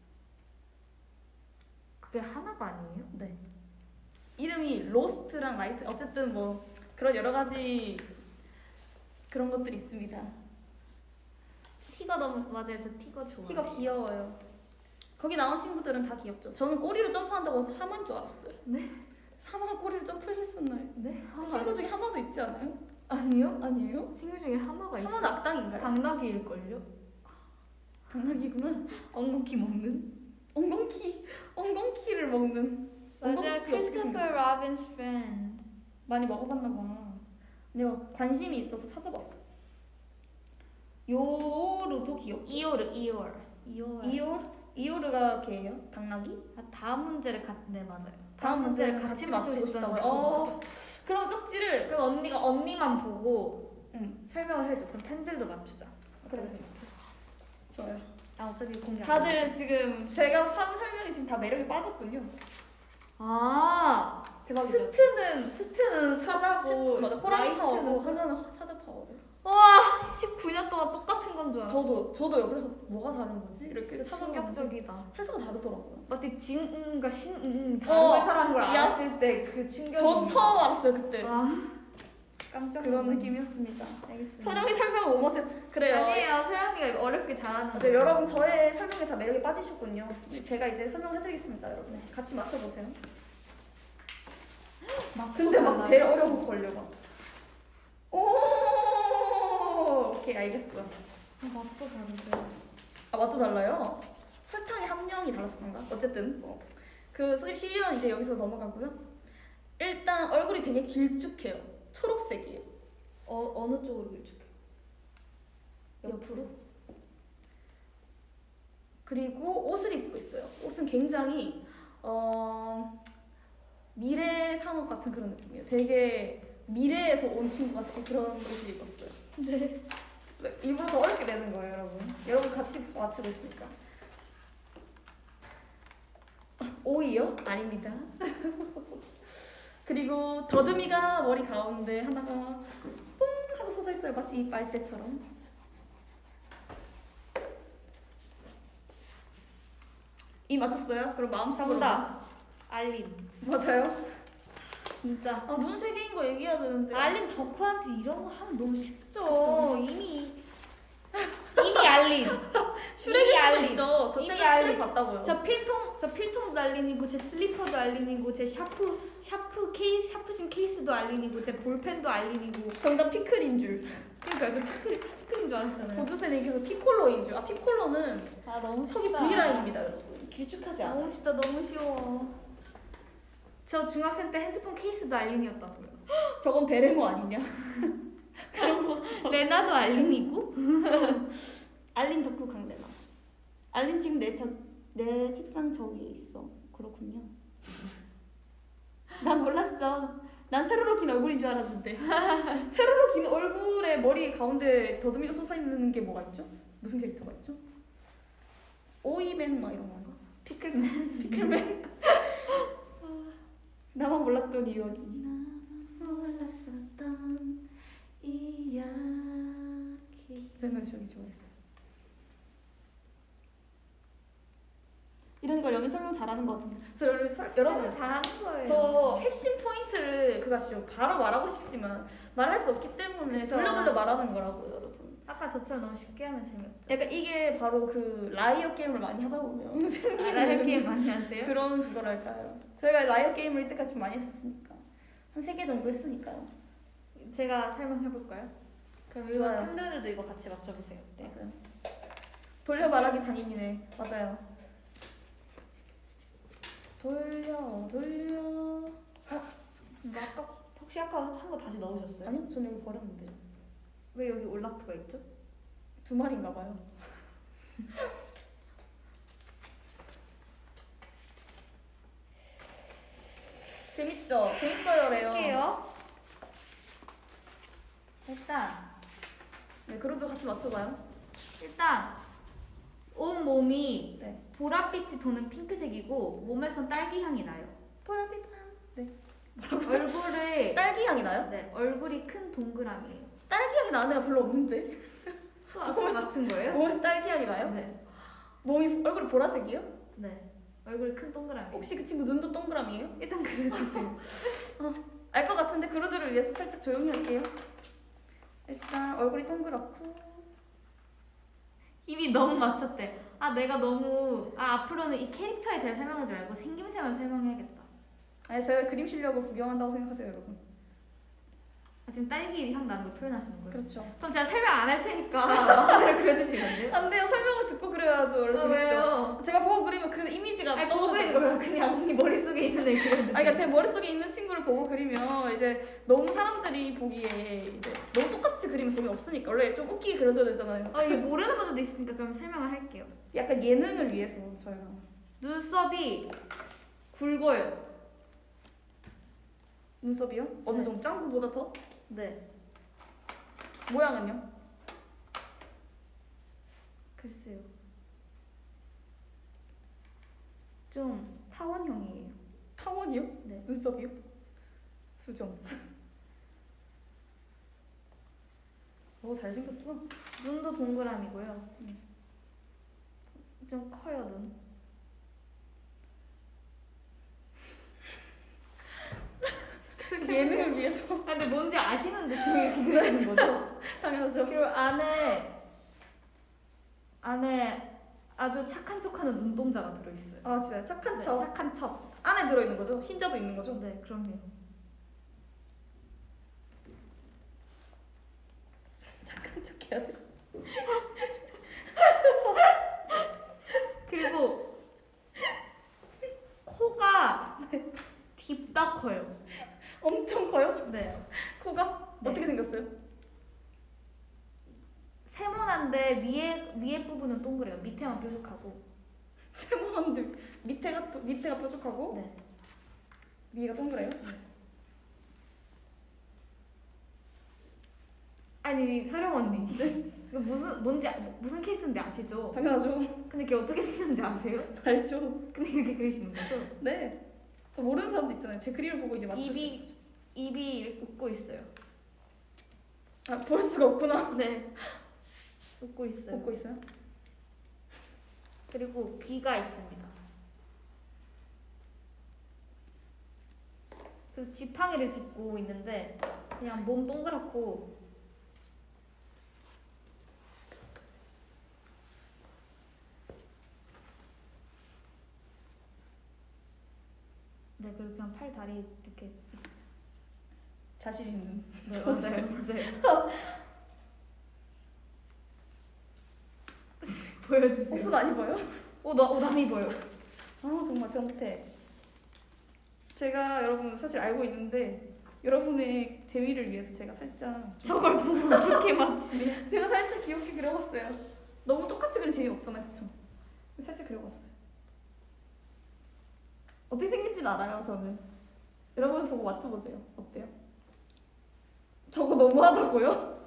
그게 하나가 아니에요? 네. 이름이 로스트랑 라이트, 어쨌든 뭐 그런 여러 가지 그런 것들이 있습니다. 티가 너무 맞아요. 저 티거 좋아. 티가 귀여워요. 거기 나온 친구들은 다 귀엽죠. 저는 꼬리로 점프한다고 해서 하마인 줄 알았어요. 네? 하마가 꼬리로 점프를 했었나요? 네? 하마 친구 중에 하마도 있지 않아요? 아니요? 아니에요? 친구 중에 하마가 있어요. 하마는 악당인가요? 당나귀일걸요? 당나귀구나. 엉겅퀴 먹는? 엉겅퀴, 엉겅퀴를 먹는. 맞아요. 엉겅퀴 어떻게 크리스토퍼 생겼지? 로빈스 프렌드. 많이 먹어봤나 봐. 내가 관심이 있어서 찾아봤어. 요루도 귀엽고. 이오르 이오르 이오르. 이오르? 이오르가 걔예요? 당나귀? 아, 다음 문제를 같 네 맞아요. 다음 문제를 같이 맞추고 싶다고요? 어, 그럼 쪽지를. 그럼 언니가 언니만 보고 응. 설명을 해줘. 그럼 팬들도 맞추자. 그래. 좋아요. 아 어차피 공개 안 해. 다들 지금 제가 한 설명이 지금 다 매력에 빠졌군요. 아 대박이죠? 스트는 스트는 사자고 맞아. 호랑이 파워고 라이트는 하나는 사자 파워고. 와 십구 년 동안 똑같은 건 줄 알았어. 저도 저도요. 그래서 뭐가 다른 거지? 이렇게 찾아봤는데 충격적이다. 해석가 다르더라고요. 마치 진과 신음 다른 어, 회사라는 걸 야. 알았을 때 그 충격이. 전 처음 알았어요 그때. 아 깜짝 그런 놀랐네. 느낌이었습니다. 알겠습니다. 서령이 설명을 못 맞춰. 그래요. 아니에요. 서연이가 어렵게 잘하는 네, 거예요. 여러분 저의 설명에 다 매력에 빠지셨군요. 제가 이제 설명해드리겠습니다, 여러분. 같이 맞춰보세요. 막 근데 막 달라요. 제일 어려운 거 걸려 막. 오, 오케이 알겠어. 아, 맛도 다르죠. 아 맛도 달라요. 설탕의 함량이 달라서 그런가? 어쨌든 뭐. 그 실력은 이제 여기서 넘어가고요. 일단 얼굴이 되게 길쭉해요. 초록색이에요. 어 어느 쪽으로 길쭉해? 옆으로. 그리고 옷을 입고 있어요. 옷은 굉장히 어, 미래 산업 같은 그런 느낌이에요. 되게 미래에서 온 친구 같이 그런 옷을 입었어요. 네. 일부러 더 어렵게 내는 거예요, 여러분. 여러분 같이 맞추고 있으니까. 오이요? 아닙니다. 그리고 더듬이가 머리 가운데 하나가 뽕 하고 솟아 있어요. 마치 빨대처럼. 이 맞췄어요? 그럼 마음속으로. 정답. 알린. 맞아요? 진짜. 아, 눈 세 개인 거 얘기해야 되는데. 알린 덕후한테 이런 거 하면 너무 쉽죠. 그쵸. 이미 이미 알린. 슈렉일 이미 수도 알린. 있죠. 저 이미 슈렉 알린. 슈렉 봤다고요. 저 필통 저 필통도 알린이고 제 슬리퍼도 알린이고 제 샤프 샤프 케이스 샤프신 케이스도 알린이고 제 볼펜도 알린이고. 정답 피클인 줄. 그러니까 저 피클 피클인 줄 알았잖아요. 보드센 얘기해서 피콜로인 줄. 아, 피콜로는 아 너무 턱이 쉽다. V라인입니다, 여러분. 길쭉하지 않아요. 너무 쉽다. 너무 쉬워. 저 중학생 때 핸드폰 케이스도 알린이었다고요. 저건 베레모 아니냐? 그런 거. 레나도 알린이고. 알린 덕후 강대나. 알린 지금 내, 저, 내 책상 저 위에 있어. 그렇군요. 난 몰랐어. 난 세로로 긴 얼굴인 줄 알았는데. 세로로 긴 얼굴에 머리 가운데 더듬이가 솟아있는 게 뭐가 있죠? 무슨 캐릭터가 있죠? 오이맨 막 이런 건가? 피클맨. 피클맨? 나만 몰랐던 이야기. 나만 몰랐었던 이야기. 저 노래 저기 좋아했어. 이런 걸 여기 설명 잘하는 것 같은데. 저 여러분, 설, 여러분 잘하는 거예요. 저 핵심 포인트를 그거 아시죠? 바로 말하고 싶지만 말할 수 없기 때문에 그쵸. 돌려 돌려 말하는 거라고요, 여러분. 아까 저처럼 너무 쉽게 하면 재미없죠. 약간 이게 바로 그 라이어 게임을 많이 하다 보면 아, 생기는 라이어 게임 많이 하세요? 그런 그거랄까요. 저희가 라이어 게임을 이때까지 좀 많이 했었으니까 한 세 개 정도 했으니까요. 제가 설명해 볼까요? 그럼 이거 좋아요. 팬들도 이거 같이 맞춰보세요. 네. 맞아요. 돌려 말하기 장인이네. 맞아요. 돌려 돌려. 뭐 아까 혹시 아까 한 거 다시 넣으셨어요? 아니요, 전 여기 버렸는데. 왜 여기 올라프가 있죠? 두 마리인가 봐요. 재밌죠? 재밌어요, 레요. 할게요. 일단 네, 그룹도 같이 맞춰봐요. 일단 온 몸이 네. 보랏빛이 도는 핑크색이고 몸에선 딸기 향이 나요. 보랏빛 네. 얼굴을 딸기 향이 나요? 네 얼굴이 큰 동그라미예요. 딸기 향이 나는 애가 별로 없는데. 또 아까 맞춘 거예요? 몸에서 딸기 향이 나요? 네. 몸이 얼굴이 보라색이에요? 네. 얼굴이 큰 동그라미. 혹시 그 친구 눈도 동그라미예요? 일단 그려주세요. 알 것 같은데 그루들을 위해서 살짝 조용히 할게요. 일단 얼굴이 동그랗고 이미 너무 맞췄대. 아 내가 너무 아 앞으로는 이 캐릭터에 대해 설명하지 말고 생김새만 설명해야겠다. 아니 제가 그림 실력을 구경한다고 생각하세요, 여러분. 아, 지금 딸기 향 나는 거 표현하시는 거예요? 그렇죠. 그럼 제가 설명 안 할 테니까 마음대로 그려주시면 안 돼요? 안 돼요. 설명을 듣고 그려야죠. 원래 아, 재밌죠. 왜요? 제가 보고 그리면 그 이미지가 아니 보고 그리는 거 말고 그냥 언니 머릿속에 있는 애 그려주세요. 아 그러니까 제 머릿속에 있는 친구를 보고 그리면 이제 너무 사람들이 보기에 이제 너무 똑같이 그리면 재미없으니까 원래 좀 웃기게 그려줘야 되잖아요. 아 이게 모르는 분들도 있으니까 그럼 설명을 할게요. 약간 예능을 위해서 저희가 눈썹이 굵어요. 눈썹이요? 어느 네. 정도 짱구보다 더? 네. 모양은요? 글쎄요. 좀 타원형이에요. 타원이요? 네. 눈썹이요? 수정. 오 잘생겼어. 눈도 동그라미고요. 좀 커요 눈. 예능을 위해서. 아 근데 뭔지 아시는데 지금 이렇게 그리는 거죠? 당연하죠. 그리고 안에 안에 아주 착한 척하는 눈동자가 들어있어요. 아 진짜 착한 네, 척. 착한 척. 안에 들어있는 거죠? 흰자도 있는 거죠? 네, 그럼요. 착한 척 해야 돼. 그리고 코가 딥다 커요. 엄청 커요? 네. 코가? 네. 어떻게 생겼어요? 세모난데 위에 위에 부분은 동그래요. 밑에만 뾰족하고. 세모한데 밑에가 또- 밑에가 뾰족하고 네. 위에가 동그래요? 아니 사령 언니. 이거 무슨 뭔지 아- 무슨 캐릭터인지 아시죠? 당연하죠. 근데 걔 어떻게 생겼는지 아세요? 알죠. 근데 이렇게 그리시는 거죠? 네. 모르는 사람도 있잖아요. 제 그림을 보고 이제 맞추죠. 입이 입이 이렇게 웃고 있어요. 아, 볼 수가 없구나. 네. 웃고 있어요. 웃고 있어요? 그리고 귀가 있습니다. 그리고 지팡이를 짚고 있는데 그냥 몸 동그랗고 네 그리고 그냥 팔 다리 이렇게 자신 있는. 네 맞아요 맞아요. 보여주세요. 옷은 안 입어요? 옷옷안 입어요. 아 정말 변태. 제가 여러분 사실 알고 있는데 여러분의 재미를 위해서 제가 살짝 저걸 보고 어떻게 맞추냐? 제가 살짝 귀엽게 그려봤어요. 너무 똑같이 그리면 재미없잖아요, 그쵸? 살짝 그려봤어요. 어떻게 생긴지는 알아요, 저는. 여러분 보고 맞춰보세요. 어때요? 저거 너무하다고요?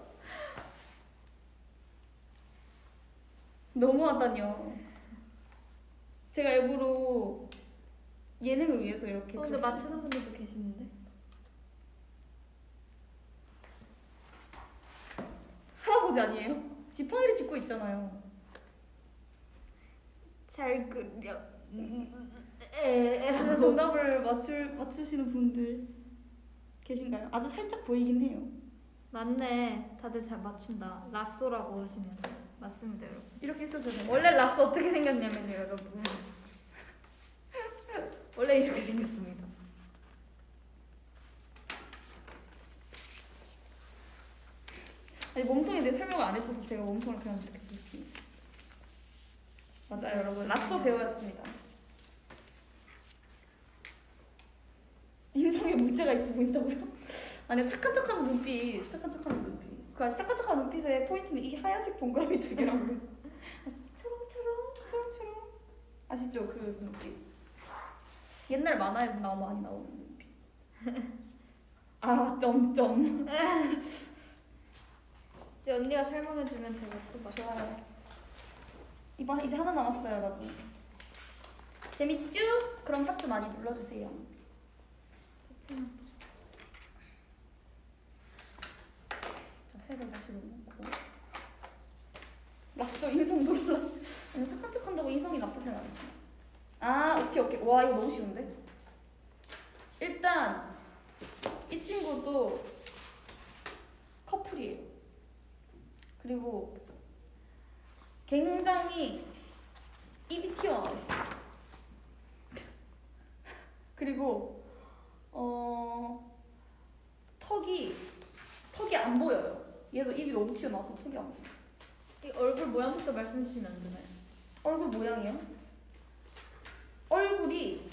너무하다뇨. 제가 일부러 예능을 위해서 이렇게 어, 근데 그렸어요. 맞추는 분들도 계시는데. 할아버지 아니에요? 지팡이를 짚고 있잖아요. 잘 그려. 근데 에라고. 정답을 맞출, 맞추시는 분들 계신가요? 아주 살짝 보이긴 해요. 맞네. 다들 잘 맞춘다. 라쏘라고 하시면 돼요. 맞습니다, 여러분. 이렇게 있어도 되나요? 원래 라쏘 어떻게 생겼냐면요, 여러분. 원래 이렇게 생겼습니다. 아니 몸통에 대해 설명을 안 해줘서 제가 몸통을 그냥 이렇게 그렸습니다. 맞아요, 여러분. 라쏘 배우였습니다. 인성에 문제가 있어 보인다고요? 아니 착한 척하는 눈빛, 착한 척하는 눈빛. 그 아주 착한 척하는 눈빛의 포인트는 이 하얀색 동그라미 두 개라고요. 초롱초롱, 초롱초롱. 아시죠? 그 눈빛. 옛날 만화에 나 많이 나오는 눈빛. 아 점점. 이제 언니가 설명해주면 제가 또 맞. 좋아요. 이번 이제 하나 남았어요, 여러분. 재밌죠? 그럼 하트 많이 눌러주세요. 자, 색을 다시 놓고. 맞어, 인성 놀라. 아니, 착한 척한다고 인성이 나쁘진 않지. 아, 오케이 오케이. 와, 이거 너무 쉬운데? 일단 이 친구도 커플이에요. 그리고 굉장히 입이 튀어나와 있어요. 그리고 어 턱이 턱이 안 보여요. 얘도 입이 너무 튀어나와서 턱이 안 보여. 이 얼굴 모양부터 말씀해 주시면 안 되나요? 얼굴 모양이요? 얼굴이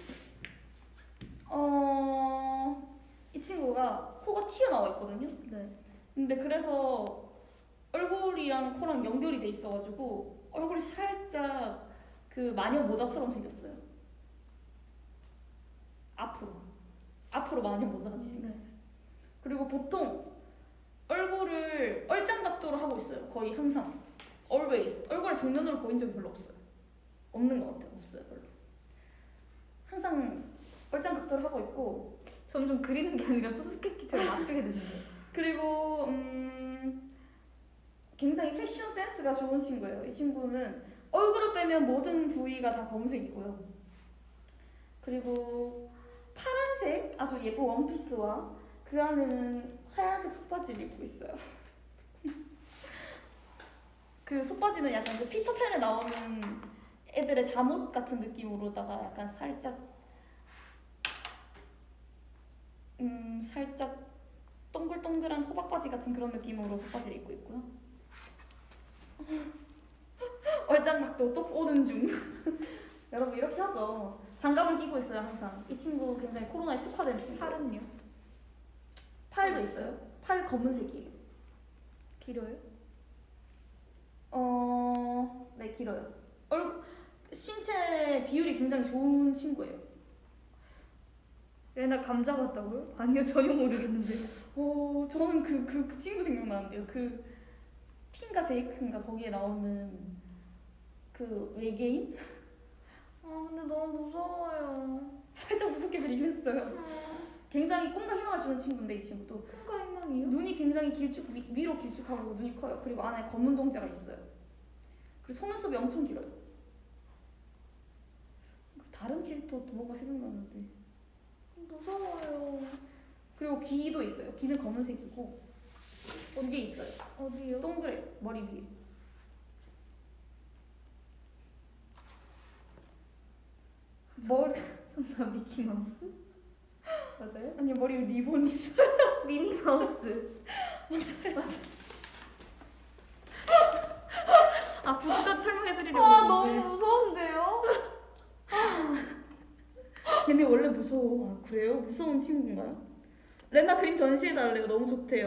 어 이 친구가 코가 튀어나와 있거든요. 네. 근데 그래서 얼굴이랑 코랑 연결이 돼 있어가지고 얼굴이 살짝 그 마녀 모자처럼 생겼어요. 앞으로 앞으로 마녀 모자 같이 생겼어요. 네. 그리고 보통 얼굴을 얼짱 각도로 하고 있어요. 거의 항상 always 얼굴을 정면으로 보인 적이 별로 없어요. 없는 것 같아요. 없어요 별로. 항상 얼짱 각도를 하고 있고 점점 그리는 게 아니라 수수께끼처럼 맞추게 되는데. 그리고 음 굉장히 패션 센스가 좋은 친구예요. 이 친구는 얼굴을 빼면 모든 부위가 다 검은색이고요. 그리고 파란색 아주 예쁜 원피스와 그 안에는 하얀색 속바지를 입고 있어요. 그 속바지는 약간 그 피터팬에 나오는 애들의 잠옷 같은 느낌으로다가 약간 살짝 음 살짝 동글동글한 호박바지 같은 그런 느낌으로 속바지를 입고 있고요. 얼짱각도 또 꼬는 중. 여러분 이렇게 하죠. 장갑을 끼고 있어요 항상. 이 친구 굉장히 코로나에 특화된 친구. 팔은요? 팔도 있어요. 팔 검은색이에요. 길어요? 어, 네 길어요. 얼 신체 비율이 굉장히 좋은 친구예요. 레나 감자 같다고요? 아니요 전혀 모르겠는데. 어, 저는 그, 그, 그 친구 생각나는데요. 그 핀가 제이크인가 거기에 나오는 그 외계인? 아 근데 너무 무서워요. 살짝 무섭게 그리긴 했어요. 아, 굉장히 꿈과 희망을 주는 친구인데 이 친구도 꿈과 희망이요? 눈이 굉장히 길쭉 위, 위로 길쭉하고 눈이 커요. 그리고 안에 검은 동자가 있어요. 그리고 속눈썹이 엄청 길어요. 다른 캐릭터 또 뭐가 생각나는데. 무서워요. 그리고 귀도 있어요. 귀는 검은색이고 두개 있어요. 어디요? 동그래 머리 위에. 머리 정답 미키마우스? 맞아요? 아니 머리 위에 리본 있어. 미니마우스. 맞아요. 맞아. 아 구두까지 설명해드리려고 아 했는데. 너무 무서운데요? 걔네 원래 무서워. 아 그래요? 무서운 친구인가요? 레나 그림 전시해달래요. 너무 좋대요.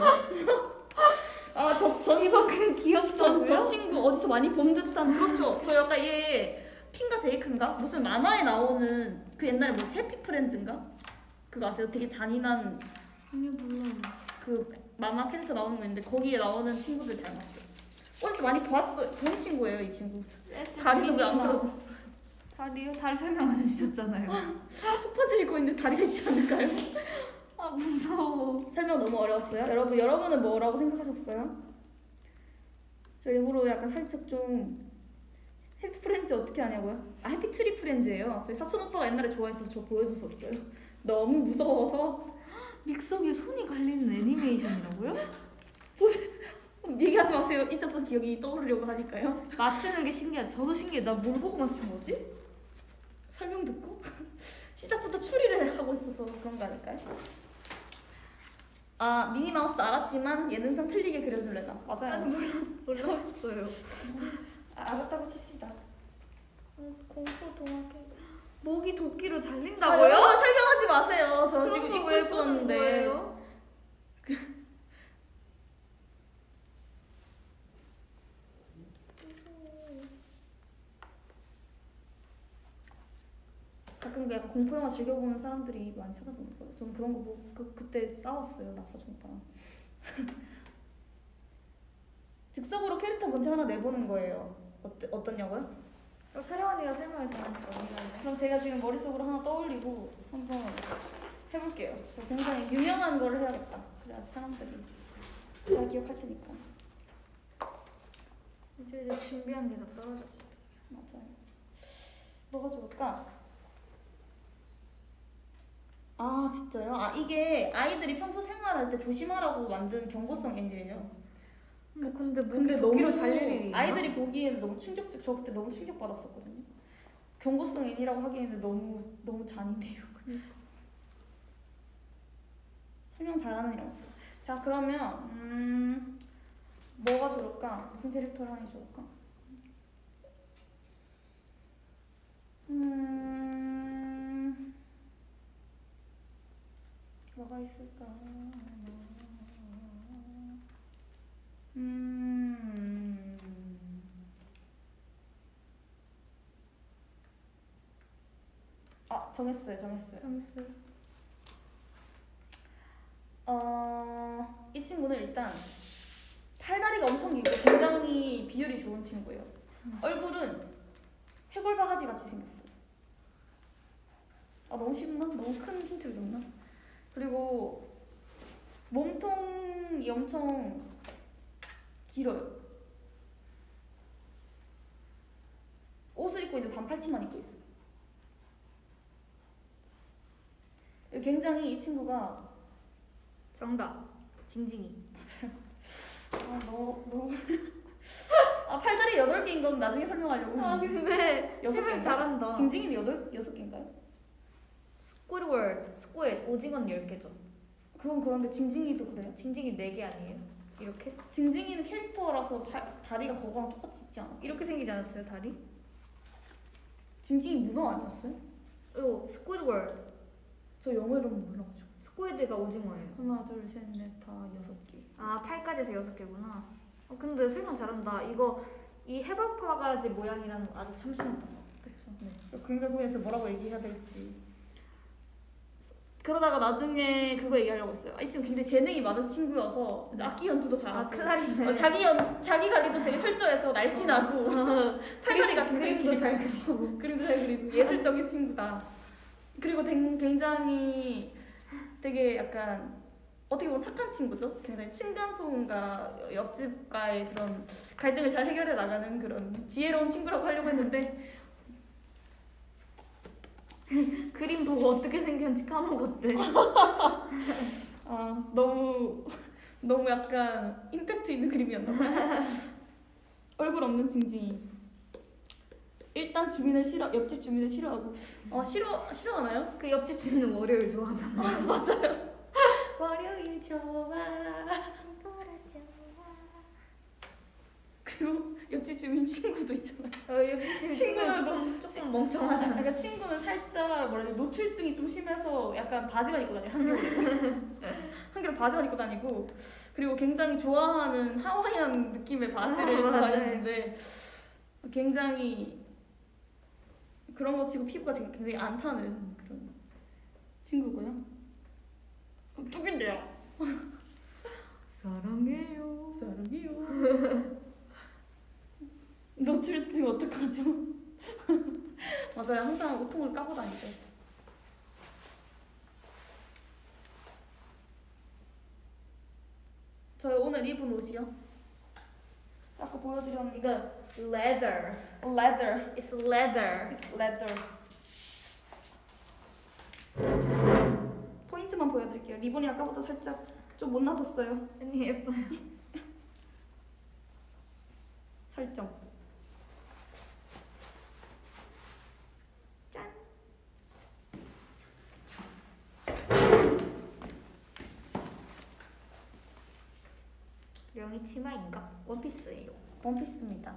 아저 저 이거 그냥 귀엽다고요? 저 친구 어디서 많이 본 듯한. 그렇죠. 저 약간 얘 핀가 제이크인가? 무슨 만화에 나오는 그 옛날에 뭐지 해피 프렌즈인가? 그거 아세요? 되게 잔인한 아니요 몰라요. 그 만화 캐릭터 나오는 거 있는데 거기에 나오는 친구들 닮았어요. 어디서 많이 봤어. 본 친구예요 이 친구. 다리도 왜 안 들어줬어? 다리요? 다리 설명 안 해주셨잖아요. 속바지 입고 있는데 다리가 있지 않을까요? 아 무서워. 설명 너무 어려웠어요? 여러분 여러분은 뭐라고 생각하셨어요? 저 일부러 약간 살짝 좀 해피 프렌즈 어떻게 하냐고요? 아 해피 트리 프렌즈예요. 저희 사촌 오빠가 옛날에 좋아해서 저 보여줬었어요. 너무 무서워서. 믹서기에 손이 갈리는 애니메이션이라고요? 얘기하지 마세요. 잊었던 기억이 떠오르려고 하니까요. 맞추는 게 신기하다. 저도 신기해. 나 뭘 보고 맞춘 거지? 설명 듣고 시작부터 추리를 하고 있어서 그런 거 아닐까요? 아 미니마우스 알았지만 예능상 틀리게 그려줄래나? 맞아요. 아니 몰라 몰랐어요. 아, 알았다고 칩시다. 어, 공포 동화 게임. 목이 도끼로 아, 잘린다고요? 여러분 설명하지 마세요. 저 지금 그런 입고 거왜 보는 있었는데. 거예요? 가끔 그 약간 공포 영화 즐겨보는 사람들이 많이 찾아보는 거예요. 저는 그런 거 보고 그, 그때 싸웠어요 나서준 오빠랑. 즉석으로 캐릭터 문제 하나 내보는 거예요. 어때, 어떻냐고요? 그럼 사령 언니가 설명을 다 하니까 언니가 할래? 그럼 제가 지금 머릿속으로 하나 떠올리고 한번 해볼게요. 저 굉장히 유명한 걸 해야겠다. 그래야지 사람들이 잘 기억할 테니까. 이제 이제 준비한 게 다 떨어졌어. 맞아요. 뭐가 좋을까? 아 진짜요? 아 이게 아이들이 평소 생활할 때 조심하라고 만든 경고성 애니래요. 뭐 근데 뭐 근데 도끼로 너무 잘릴 일이 있나? 아이들이 보기에는 너무 충격적. 저 그때 너무 충격 받았었거든요. 경고성 애니라고 하기에는 너무 너무 잔인해요. 설명 잘하는 이라고 써. 자 그러면 음 뭐가 좋을까? 무슨 캐릭터를 하는 게 좋을까? 음 뭐가 있을까? 음 아, 정했어요, 정했어요. 정했어요. 어, 이 친구는 일단 팔다리가 엄청 길고 굉장히 비율이 좋은 친구예요. 음. 얼굴은 해골 바가지 같이 생겼어요. 아, 너무 쉽나? 너무 큰 힌트를 줬나? 그리고 몸통이 엄청 길어요. 옷을 입고 있는데 반팔티만 입고 있어요. 굉장히 이 친구가 정답. 징징이. 아 너무 너무 아 팔다리 여덟 개인 건 나중에 설명하려고 아 했는데 근데 여섯 설명 개인가? 잘한다. 징징이는 여덟 여섯 개인가요? 스퀴드월드, 스퀴드, 오징어는 열 개죠. 그건 그런데 징징이도 그래요? 징징이 네 개 아니에요? 이렇게? 징징이는 캐릭터라서 발, 다리가 그거랑 똑같이 있지 않아? 이렇게 생기지 않았어요, 다리? 징징이 문어 아니었어요? 어, 스퀴드월드. 저 영어 이름 몰라가지고. 스퀴드가 오징어예요. 하나 둘셋넷다 여섯 개. 아, 팔까지 해서 여섯 개구나. 어, 근데 설명 잘한다. 이거 이 해골 바가지 모양이라는 거 아주 참신했던 것 같아. 그렇죠. 네. 저 긍정부에서 뭐라고 얘기해야 될지. 그러다가 나중에 그거 얘기하려고 했어요. 아, 이 친구 굉장히 재능이 많은 친구여서 이제 악기 연주도 아, 잘하고 클라리넷. 어, 자기 연 자기 관리도 되게 철저해서 날씬하고 팔다리가 굉장히 그림도 길고 잘 그리고. 그림도 잘 그리고 예술적인 친구다. 그리고 댕- 굉장히 되게 약간 어떻게 보면 착한 친구죠. 굉장히 층간소음과 옆집과의 그런 갈등을 잘 해결해 나가는 그런 지혜로운 친구라고 하려고 했는데 그림 보고 어떻게 생겼는지 까먹었대. 아 너무 너무 약간 임팩트 있는 그림이었나 봐. 얼굴 없는 징징이. 일단 주민을 싫어 옆집 주민을 싫어하고 어 싫어 싫어하나요? 그 옆집 주민은 월요일 좋아하잖아. 맞아요. 월요일 좋아. 그리고 옆집 주민 친구도 있잖아요. 어, 옆집 주민 친구는 조금 조금 멍청하잖아. 그러니까 친구는 살짝 뭐라 해야 돼 노출증이 좀 심해서 약간 바지만 입고 다녀요. 한겨울에 한겨울에 바지만 입고 다니고 그리고 굉장히 좋아하는 하와이안 느낌의 바지를 아, 입고 맞아요. 다니는데 굉장히 그런 거 치고 피부가 굉장히 안 타는 그런 친구고요. 누군데요? 사랑해요. 사랑해요. 노출증 어떡하죠? 맞아요. 항상 옷통을 까고 다니죠. 저 오늘 입은 옷이요. 아까 보여드렸는데 이거 leather. leather. It's leather. It's leather. 포인트만 보여드릴게요. 리본이 아까보다 살짝 좀 못나졌어요. 언니 예뻐요. 설정. 짠. 명이 치마인가? 원피스예요. 원피스입니다.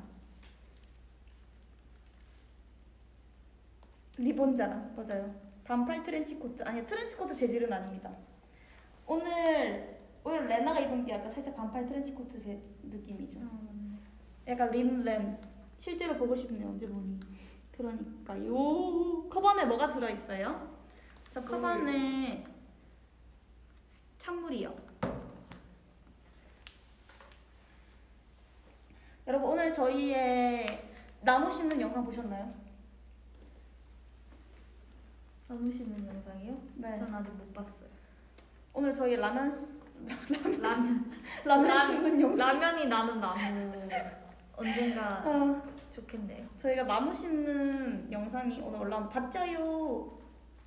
리본 자랑 맞아요. 반팔 트렌치 코트 아니 트렌치 코트 재질은 아닙니다. 오늘 오늘 레나가 입은 게 약간 살짝 반팔 트렌치 코트 제 느낌이죠. 음. 약간 린렌 실제로 보고 싶네요. 언제 보니 그러니까요. 컵 안에 뭐가 들어있어요? 저 컵 안에 찬물이요. 여러분 오늘 저희의 나무 심는 영상 보셨나요? 나무 심는 영상이요? 네. 전 아직 못 봤어요. 오늘 저희 라면 시- 라면 라면 라- 심는 영상. 라면이 나는 나무 언젠가 아, 좋겠네요. 저희가 나무 심는 영상이 오늘 올라온 봤죠요.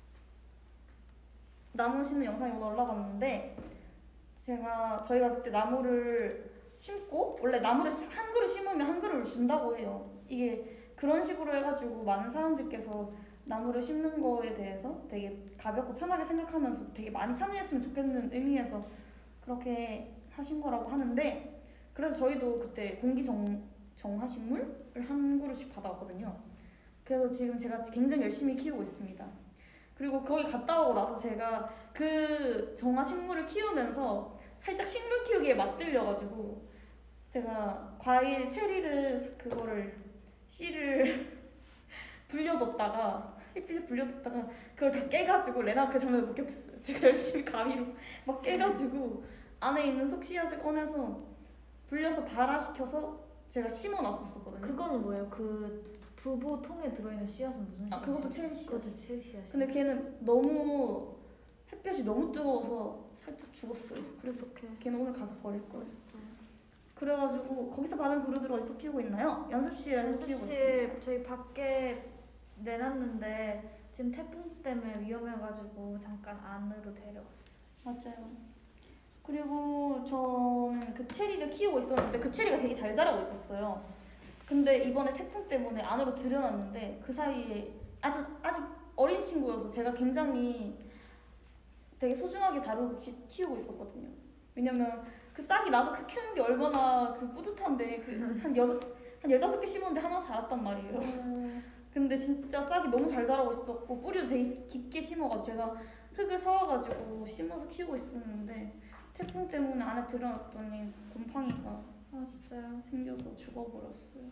나무 심는 영상이 오늘 올라갔는데 제가 저희가 그때 나무를 심고 원래 나무를 심- 한 그루 심으면 한 그루를 준다고 해요. 이게 그런 식으로 해가지고 많은 사람들께서 나무를 심는 거에 대해서 되게 가볍고 편하게 생각하면서 되게 많이 참여했으면 좋겠는 의미에서 그렇게 하신 거라고 하는데 그래서 저희도 그때 공기 정, 정화식물을 한 그루씩 받아왔거든요. 그래서 지금 제가 굉장히 열심히 키우고 있습니다. 그리고 거기 갔다 오고 나서 제가 그 정화식물을 키우면서 살짝 식물 키우기에 맛들려가지고 제가 과일 체리를 그거를 씨를 불려뒀다가 햇빛에 불려뒀다가 그걸 다 깨가지고 레나가 그 장면을 목격했어요. 제가 열심히 가위로 막 깨가지고 안에 있는 속 씨앗을 꺼내서 불려서 발화시켜서 제가 심어놨었거든요. 그거는 뭐예요? 그 두부 통에 들어있는 씨앗은 무슨 씨앗이에요? 아 그것도 체리 씨앗. 그것도 체리 씨앗이. 근데 걔는 너무 햇볕이 너무 뜨거워서 살짝 죽었어요. 그래서 어떡해. 걔는 오늘 가서 버릴 거예요. 그래가지고 거기서 받은 그루들 어디서 키우고 있나요? 연습실에서 키우고 있어요. 연습실 저희 밖에 내놨는데 지금 태풍 때문에 위험해가지고 잠깐 안으로 데려왔어요. 맞아요. 그리고 저는 그 체리를 키우고 있었는데 그 체리가 되게 잘 자라고 있었어요. 근데 이번에 태풍 때문에 안으로 들여놨는데 그 사이에 아직 아직 어린 친구여서 제가 굉장히 되게 소중하게 다루고 키, 키우고 있었거든요. 왜냐면 그 싹이 나서 그 키우는 게 얼마나 그 뿌듯한데 그 한 여섯 한 열다섯 개 심었는데 하나 자랐단 말이에요. 근데 진짜 싹이 너무 잘 자라고 있었고 뿌리도 되게 깊게 심어가지고 제가 흙을 사와가지고 심어서 키우고 있었는데 태풍 때문에 안에 들여놨더니 곰팡이가 아 진짜요? 생겨서 죽어버렸어요.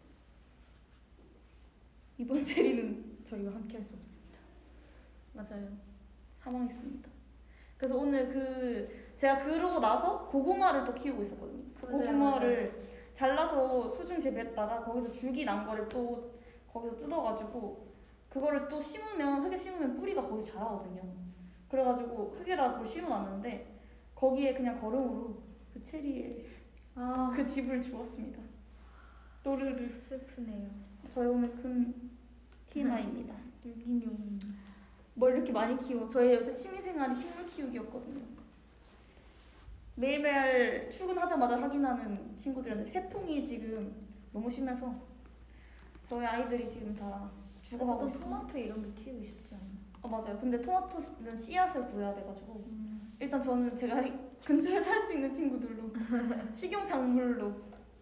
이번 체리는 저희와 함께 할 수 없습니다. 맞아요. 사망했습니다. 그래서 오늘 그 제가 그러고 나서 고구마를 또 키우고 있었거든요. 그 맞아요, 고구마를 잘라서 수중 재배했다가 거기서 줄기 난 거를 또 거기서 뜯어가지고 그거를 또 심으면 흙에 심으면 뿌리가 거기 자라거든요. 그래가지고 흙에다가 그걸 심어놨는데 거기에 그냥 거름으로 그 체리에 아 그 집을 주었습니다. 또르르. 슬프네요. 저희 오늘 큰 티엠아이입니다. 유기농. 뭘 이렇게 많이 키워? 저희 요새 취미생활이 식물 키우기였거든요. 매일매일 출근하자마자 확인하는 친구들인데 태풍이 지금 너무 심해서 저희 아이들이 지금 다 죽어가고 또 있어요. 토마토 이런 거 키우기 쉽지 않아. 아 맞아요. 근데 토마토는 씨앗을 구해야 돼가지고 음. 일단 저는 제가 근처에 살 수 있는 친구들로 식용작물로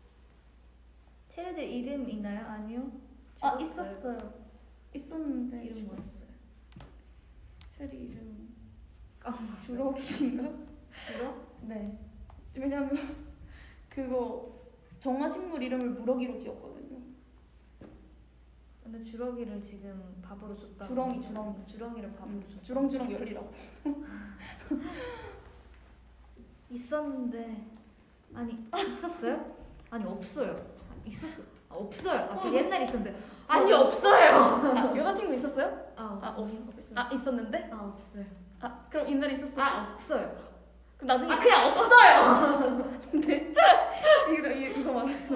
체리들 이름 있나요? 아니요. 아 죽었어요. 있었어요. 있었는데 이름 죽었어요. 뭐였어요? 체리 이름 까먹었어요. 주럭이인가? 주럭? 네. 왜냐면 그거 정화식물 이름을 무럭이로 지었거든요. 근데 주렁이를 지금 밥으로 줬다. 주렁이, 주렁이. 주렁이를 밥으로 음, 줬다. 주렁주렁 열리라고. 있었는데 아니 있었어요? 아니 없어요. 있었어. 아, 없어요. 아, 그 옛날에 있었는데 아니 없어요. 아, 여자친구 있었어요? 아, 아, 없, 없어요. 아 있었는데? 아 없어요. 아 그럼 옛날에 있었어요? 아 없어요. 그럼 나중에 아 그냥 없어요. 근데 이거, 이거, 이거 말했어.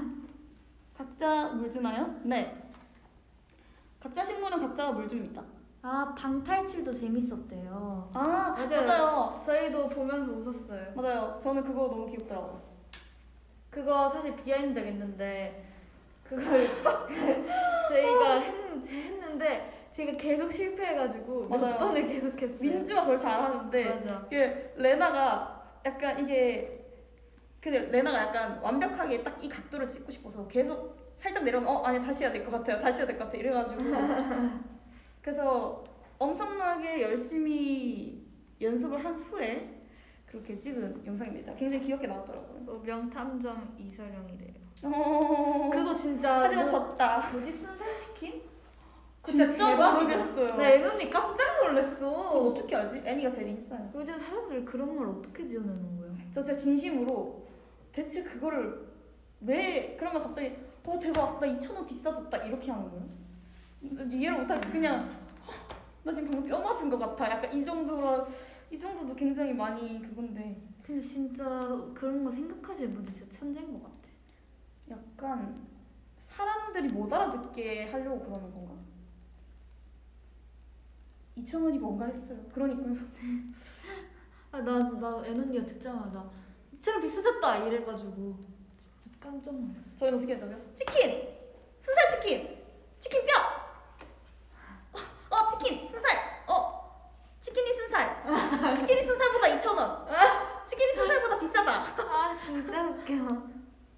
각자 물 주나요? 네. 각자 식물은 각자가 물 줍니다. 아 방탈출도 재밌었대요. 아 맞아요. 맞아요. 저희도 보면서 웃었어요. 맞아요. 저는 그거 너무 귀엽더라고요. 그거 사실 비하인드가 있는데 그걸 저희가 했, 했는데 제가 계속 실패해가지고 몇 맞아요. 번을 계속했어요. 민주가 그걸 잘하는데 맞아. 그 레나가 약간 이게 근데 레나가 약간 완벽하게 딱 이 각도를 찍고 싶어서 계속 살짝 내려오면 어 아니 다시 해야 될 것 같아요. 다시 해야 될 것 같아 이래가지고 그래서 엄청나게 열심히 연습을 한 후에 그렇게 찍은 영상입니다. 굉장히 귀엽게 나왔더라고요. 어, 명탐정 이설영이래요. 어... 그거 진짜 하지만 뭐, 졌다. 뭐지 순살 치킨? 그 진짜 대박이다. 모르겠어요. 나 애눈이 깜짝 그걸 놀랐어. 어떻게 알지? 애니가 제일 인싸요. 요즘 사람들 그런 말 어떻게 지어내는 거야? 저 진짜 진심으로 대체 그거를 왜 그러면 갑자기 와 대박 나 이천 원 비싸졌다 이렇게 하는 거예요? 이해를 못하겠어. 그냥 헉, 나 지금 방금 뼈 맞은 것 같아. 약간 이 정도로 이 정도도 굉장히 많이 그건데 근데 진짜 그런 거 생각하시는 분들 진짜 천재인 것 같아. 약간 사람들이 못 알아듣게 하려고 그러는 건가? 이천 원이 뭔가 했어요. 그러니까요. 아, 나, 나 애눈이가 듣자마자 이천 원 비싸졌다 이래가지고 진짜 깜짝 놀랐어. 저희는 어떻게 했다고요? 치킨! 순살 치킨! 치킨 뼈! 어 치킨! 순살! 어! 치킨이 순살! 치킨이 순살보다 이천 원! 치킨이 순살보다 비싸다! 아 진짜 웃겨.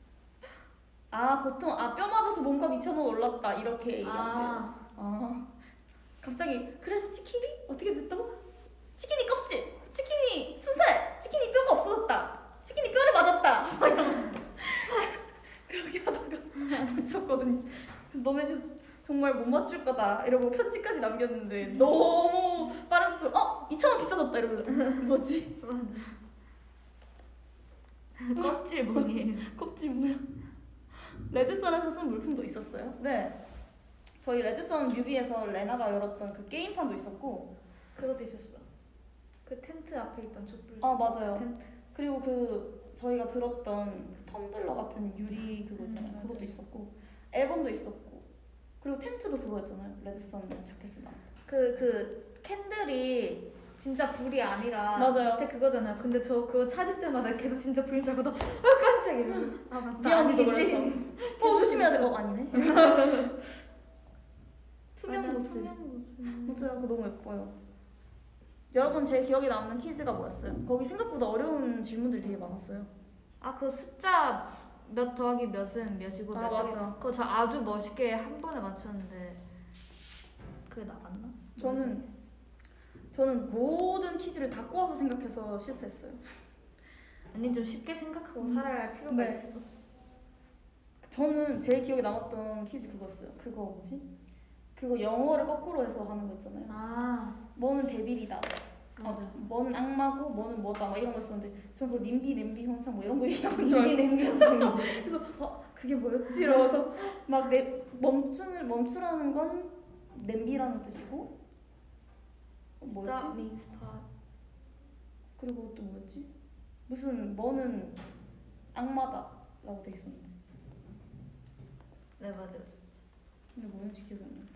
아 보통 아 뼈 맞아서 몸값 이천 원 올랐다 이렇게 얘기한대요. 아, 아 갑자기 그래서 치킨이 어떻게 됐다고? 치킨이 껍질! 치킨이 순살! 치킨이 뼈가 없어졌다! 치킨이 뼈를 맞았다! 막 이러면서 그렇게 하다가 맞췄거든요. 그래서 너네 저, 정말 못 맞출 거다 이러고 편지까지 남겼는데 너무 빠른 속도로 어? 이천 원 비싸졌다 이러면 뭐지? 맞아. 껍질 뭐니? 껍질 뭐야? 레드선에서 쓴 물품도 있었어요. 네. 저희 레드선 뮤비에서 레나가 열었던 그 게임판도 있었고 그것도 있었어. 그 텐트 앞에 있던 촛불. 아 맞아요. 텐트. 그리고 그 저희가 들었던 그 텀블러 같은 유리 그거 있잖아요. 음, 그것도 맞아요. 있었고 앨범도 있었고 그리고 텐트도 그거였잖아요. 레드선 자켓을 나. 그, 그 캔들이 진짜 불이 아니라 맞아요. 밑에 그거잖아요. 근데 저 그거 찾을 때마다 계속 진짜 불인 줄 알고 나 아, 깜짝이야. 이러고. 아 맞다. 미안해도 아니겠지? 그랬어. 어 조심해야 돼. 어 아니네. 투명 맞아, 도스. 투명 도스. 맞아요. 그거 너무 예뻐요. 여러분 제일 기억에 남는 퀴즈가 뭐였어요? 거기 생각보다 어려운 질문들이 되게 많았어요. 아 그 숫자 몇 더하기 몇은 몇이고 아, 몇 더하기 맞아. 그거 저 아주 멋있게 한 번에 맞췄는데 그게 나갔나? 저는 저는 모든 퀴즈를 다 꼬아서 생각해서 실패했어요. 아니 좀 쉽게 생각하고 음. 살아야 할 필요가 네. 있어. 저는 제일 기억에 남았던 퀴즈 그거였어요. 그거 뭐지? 그거 영어를 거꾸로 해서 하는 거 있잖아요. 아 뭐는 데빌이다. 맞아. 어, 뭐는 악마고 뭐는 뭐다 막 이런 거 있었는데 저는 그 님비 냄비 형상 뭐 이런 거 얘기하는 줄 알고 인기 냉면이 그래서 어 그게 뭐였지? 이러면서 막 내, 멈추는 멈추라는 건 냄비라는 뜻이고 어, 뭐였지? Stop me spot. 그리고 또 뭐였지? 무슨 뭐는 악마다라고 돼 있었는데 네 맞아. 근데 뭐였지 기억이 안 나.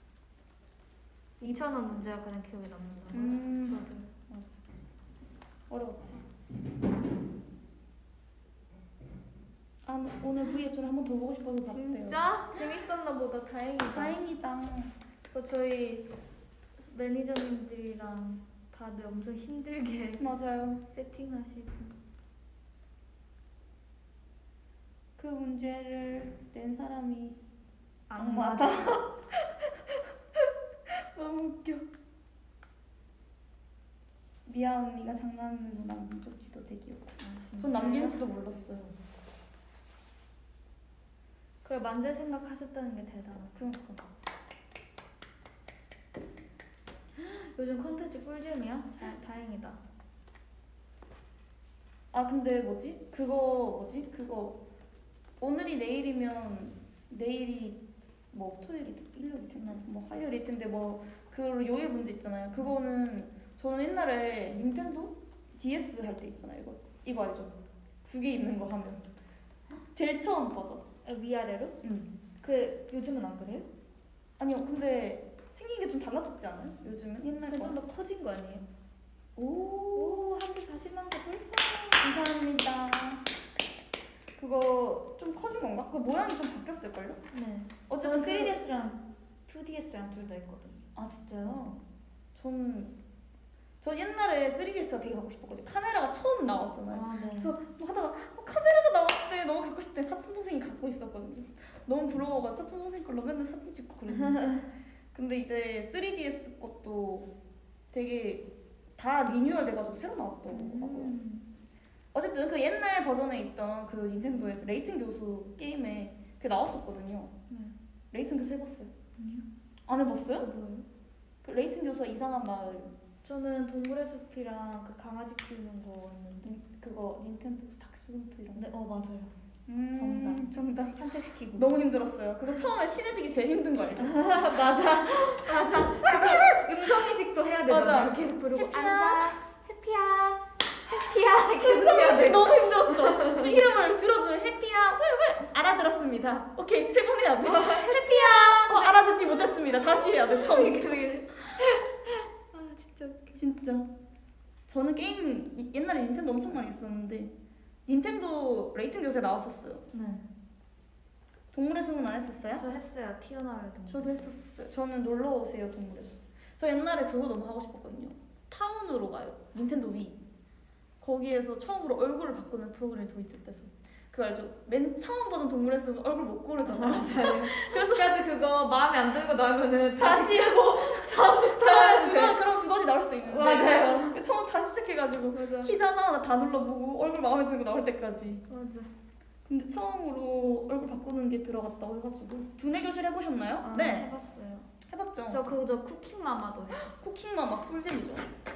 이천 원 문제가 가장 기억에 남는다. 음. 저도. 어려웠지. 아 오늘 브이앱을 한 번 더 보고 싶어서 봤대요. 진짜 재밌었나 보다. 다행이다. 다행이다. 그 저희 매니저님들이랑 다들 엄청 힘들게 맞아요. 세팅하시고. 그 문제를 낸 사람이 악마다. 너무 웃겨. 미안 언니가 장난으로 남긴 쪽지도 되게 웃겼어. 전 남긴지도 몰랐어요. 그걸 만들 생각 하셨다는 게 대단하다. 그러니까. 요즘 콘텐츠 꿀잼이야? 자, 다행이다. 아 근데 뭐지? 그거 뭐지? 그거 오늘이 내일이면 내일이 뭐 토요일이 일요일이 됐나? 뭐 화요일일 텐데 뭐 그 요일 문제 있잖아요. 그거는 저는 옛날에 닌텐도 디에스 할 때 있잖아요. 이거 이거 알죠? 두 개 있는 거 하면 제일 처음 버전. 아, 위아래로? 응. 그 요즘은 안 그래요? 아니요. 근데 생긴 게 좀 달라졌지 않아요? 요즘은 옛날 거. 좀더 커진 거 아니에요? 오 오, 한개 사십만 개 불? 감사합니다. 그거 좀 커진 건가? 그 모양이 좀 바뀌었을걸요? 네. 어쨌든 저는 그- 쓰리디에스랑 투디에스랑 둘 다 있거든요. 아 진짜요? 저는 전 옛날에 쓰리디에스가 되게 갖고 싶었거든요. 카메라가 처음 나왔잖아요. 아, 네. 그래서 뭐 하다가 어, 카메라가 나왔을 때 너무 갖고 싶대. 사촌 선생이 갖고 있었거든요. 너무 부러워가 사촌 선생 걸로 맨날 사진 찍고 그랬는데 근데 이제 쓰리디에스 것도 되게 다 리뉴얼 돼가지고 새로 나왔더라고요. 음. 어쨌든 그 옛날 버전에 있던 그 닌텐도에서 레이튼 교수 게임에 그게 나왔었거든요. 네. 레이튼 교수 해봤어요? 아니요. 안 해봤어요? 그거 뭐예요? 그 레이튼 교수가 이상한 마을 저는 동물의 숲이랑 그 강아지 키우는 거 있는데. 니- 그거 닌텐도 닥스훈트 이런 거. 네, 어 맞아요. 음, 정답. 정답. 산책시키고. 너무 힘들었어요. 그거 처음에 친해지기 제일 힘든 거 알죠? 맞아, 맞아. 약간 음성 인식도 해야 되잖아. 맞아. 계속 부르고 해피야. 앉아, 해피야, 해피야 계속 해야 음성인식 돼. 너무 힘들었어. 이 이름을 들어주면 해피야, 훌훌 알아들었습니다. 오케이 세 번 해야 돼. 해피야, 어, 알아듣지 못했습니다. 다시 해야 돼 처음부터. 아 진짜 웃겨. 진짜. 저는 게임 이- 옛날에 닌텐도 엄청 많이 했었는데 닌텐도 레이튼 교수에 나왔었어요. 네. 동물의 숲은 안 했었어요? 저 했어요. 튀어나와요 동물. 저도 했었어요. 저는 놀러 오세요 동물의 숲. 저 옛날에 그거 너무 하고 싶었거든요. 타운으로 가요. 닌텐도 위. 거기에서 처음으로 얼굴을 바꾸는 프로그램이 도입됐대서. 그거 알죠? 맨 처음 보던 동물의 숲은 얼굴 못 고르잖아요. 맞아요. 그래서 까지 그거 마음에 안 드는 거 나오면은 다시 다시 하고 처음부터 아, 하는데. 두번 그럼 두 번이 나올 수도 있는데. 맞아요. 처음 다시 시작해가지고 맞아. 키잖아 다 눌러보고 얼굴 마음에 드는 거 나올 때까지. 맞아. 근데 처음으로 얼굴 바꾸는 게 들어갔다고 해가지고 두뇌 교실 해보셨나요? 아, 네 해봤어요. 해봤죠. 저 그거 저 쿠킹 마마도 했었어. 쿠킹만 막 꿀잼이죠.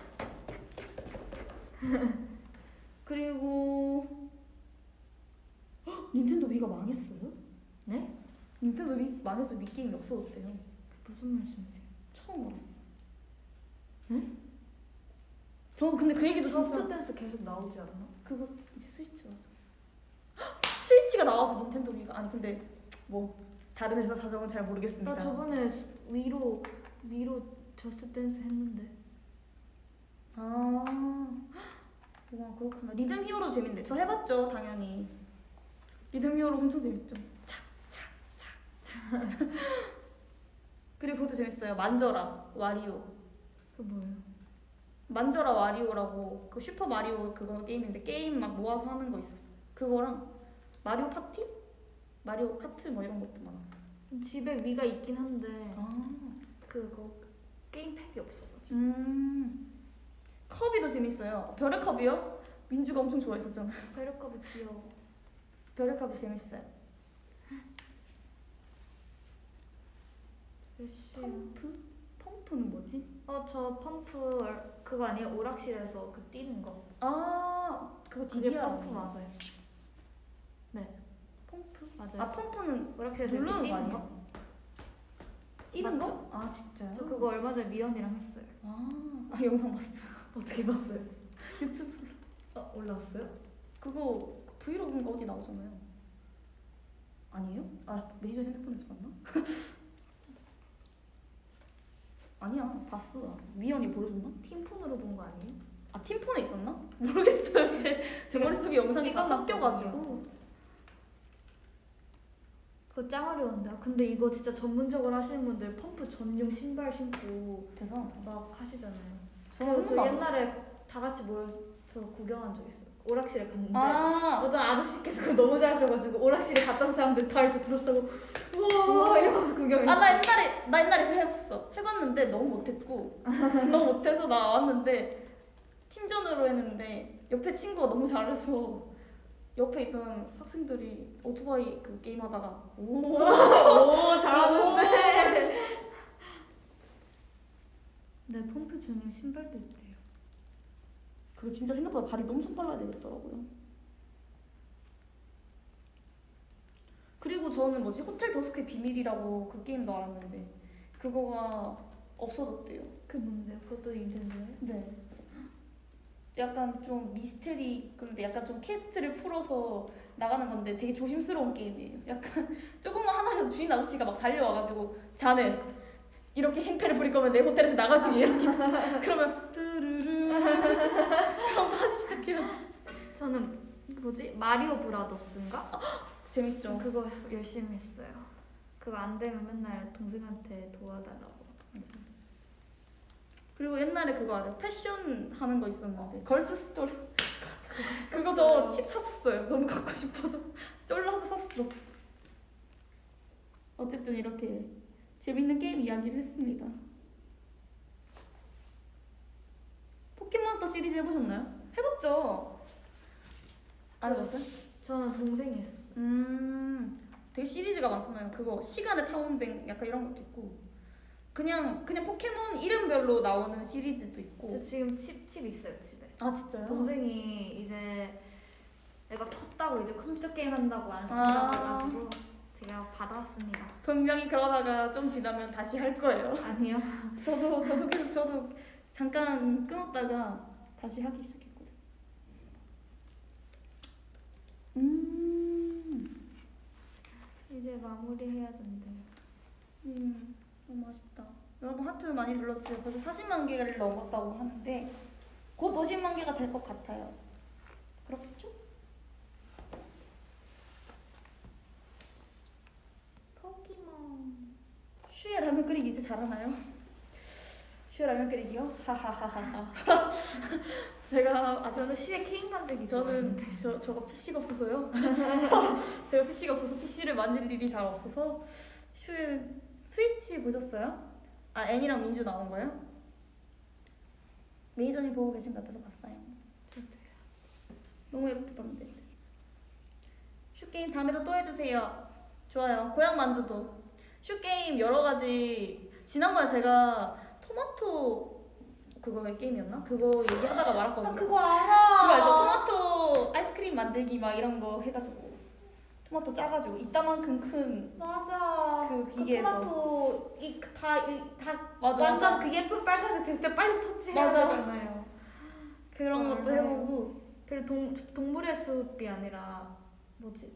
그리고 헉, 닌텐도 위가 망했어요? 네? 닌텐도 위 망해서 위 게임이 없어졌대요. 무슨 말씀이세요? 처음 알았어. 네? 저 근데 그 얘기도 진짜 저스트 댄스 계속 나오지 않나? 그거 이제 스위치 맞아. 헉, 스위치가 나와서 닌텐도 위가 아니 근데 뭐 다른 회사 사정은 잘 모르겠습니다. 나 저번에 스- 위로 위로 저스트 댄스 했는데. 아, 와 그렇구나. 리듬 히어로 재밌는데 저 해봤죠 당연히. 리듬 히어로 엄청 재밌죠. 착착착착. 그리고 그것도 재밌어요. 만져라 와리오. 그 뭐예요? 만져라 와리오라고 그 슈퍼 마리오 그거 게임인데 게임 막 모아서 하는 거 있었어. 그거랑 마리오 파티? 마리오 카트 뭐 이런 것도 많아. 집에 위가 있긴 한데 아, 그거 게임팩이 없어가지고. 음. 컵이도 재밌어요. 별의 컵이요? 민주가 엄청 좋아했었잖아. 배려컵이 귀여워. 별의 컵이 재밌어요. 몇 시? 펌프? 펌프는 뭐지? 어저 펌프 그거 아니에요? 오락실에서 그 뛰는 거. 아, 그거 그게 디디아 펌프 맞아요. 네 펌프? 맞아요. 아, 펌프는 오락실에서 이렇게 누르는 거 뛰는 아니에요? 거. 뛰는 맞죠? 거? 아, 진짜요? 저 그거 얼마 전에 미연이랑 했어요. 아, 아 영상 봤어요. 어떻게 봤어요? 유튜브. 어 올라왔어요? 그거 브이로그인가 어디 나오잖아요. 아니에요? 아, 매니저 핸드폰에서 봤나? 아니야, 봤어. 미연이 보여줬나? 팀폰으로 본 거 아니에요? 아, 팀폰에 있었나? 모르겠어요. 제, 제 머릿속에 영상이 다 찍어놨거든요. 섞여가지고. 그거 짱 어려운데. 근데 이거 진짜 전문적으로 하시는 분들 펌프 전용 신발 신고 대단하다. 막 하시잖아요. 저는 그리고 한 번도 저 안 옛날에 다 같이 모여서 구경한 적 있어요. 오락실에 갔는데 아, 어떤 아저씨께서 그걸 너무 잘하셔가지고 오락실에 갔던 사람들 다 이렇게 둘러싸고 우와 이러면서 구경했어. 아, 나 옛날에 나 옛날에 그거 해봤어. 해봤는데 너무 못했고 너무 못해서 나왔는데 팀전으로 했는데 옆에 친구가 너무 잘해서 옆에 있던 학생들이 오토바이 그 게임 하다가 오, 오 잘하는데. 네 펌프 전용 신발도 있대요. 그거 진짜 생각보다 발이 엄청 빨라야 되겠더라고요. 그리고 저는 뭐지 호텔 더스크의 비밀이라고 그 게임도 알았는데 그거가 없어졌대요. 그 뭔데요? 그것도 닌텐도예요? 네. 약간 좀 미스테리 근데 약간 좀 퀘스트를 풀어서 나가는 건데 되게 조심스러운 게임이에요. 약간 조금만 하다가 주인 아저씨가 막 달려와가지고 자네 이렇게 행패를 부릴 거면 내 호텔에서 나가주기 이렇게 그러면 뚜루루 그럼 다시 시작해요. 저는 뭐지 마리오 브라더스인가? 재밌죠. 그거 열심히 했어요. 그거 안 되면 맨날 동생한테 도와달라고. 그리고 옛날에 그거 알아요? 패션 하는 거 있었는데 걸스 스토리 그거 저 칩 샀었어요. 너무 갖고 싶어서 쫄라서 샀어. 어쨌든 이렇게 재밌는 게임 이야기를 했습니다. 포켓몬스터 시리즈 해보셨나요? 해봤죠? 안 해봤어요? 저는 동생이 했었어요. 음, 되게 되게 시리즈가 많잖아요. 그거 시간의 탐험댕 약간 이런 것도 있고 그냥 그냥 포켓몬 이름별로 나오는 시리즈도 있고. 저 지금 칩, 칩 있어요 집에. 아 진짜요? 동생이 이제 애가 컸다고 이제 컴퓨터 게임 한다고 안 쓴다고 아. 해가지고 제가 받아왔습니다. 분명히 그러다가 좀 지나면 다시 할 거예요. 아니요. 저도 저도 계속 저도 잠깐 끊었다가 다시 하기 시작했거든요. 음, 이제 마무리해야 된대요. 음, 너무 아쉽다. 여러분 하트 많이 눌러주세요. 벌써 사십만 개를 넘었다고 하는데 곧 오십만 개가 될 것 같아요. 그렇겠죠? 포켓몬. 슈에 라면 끓이기 이제 잘하나요? 슈에 라면 끓이기요? 하하하하. 제가 아 저는 시에 케이크 만들기 저는 좋아하는데. 저 저가 피씨가 없어서요. 제가 피씨가 없어서 피씨를 만질 일이 잘 없어서. 슈에 트위치 보셨어요? 아 애니랑 민주 나온 거요? 메이저님 보고 계신 거 옆에서 봤어요. 저도요. 너무 예쁘던데. 슈 게임 다음에도 또 해주세요. 좋아요. 고향 만두도. 슈 게임 여러 가지. 지난번에 제가 토마토 그거 게임이었나? 그거 얘기하다가 말았거든요. 나 그거 알아. 그거 알죠? 토마토 아이스크림 만들기 막 이런 거 해가지고 토마토 짜가지고 이따만큼 큰 맞아. 그 기계에서. 토마토 이다다 맞아, 완전 맞아. 그 예쁜 빨간색 됐을 때 빨리 터치해야 맞아. 되잖아요. 그런 것도 맞아요. 해보고. 그리고 동 동물의 숲이 아니라 뭐지?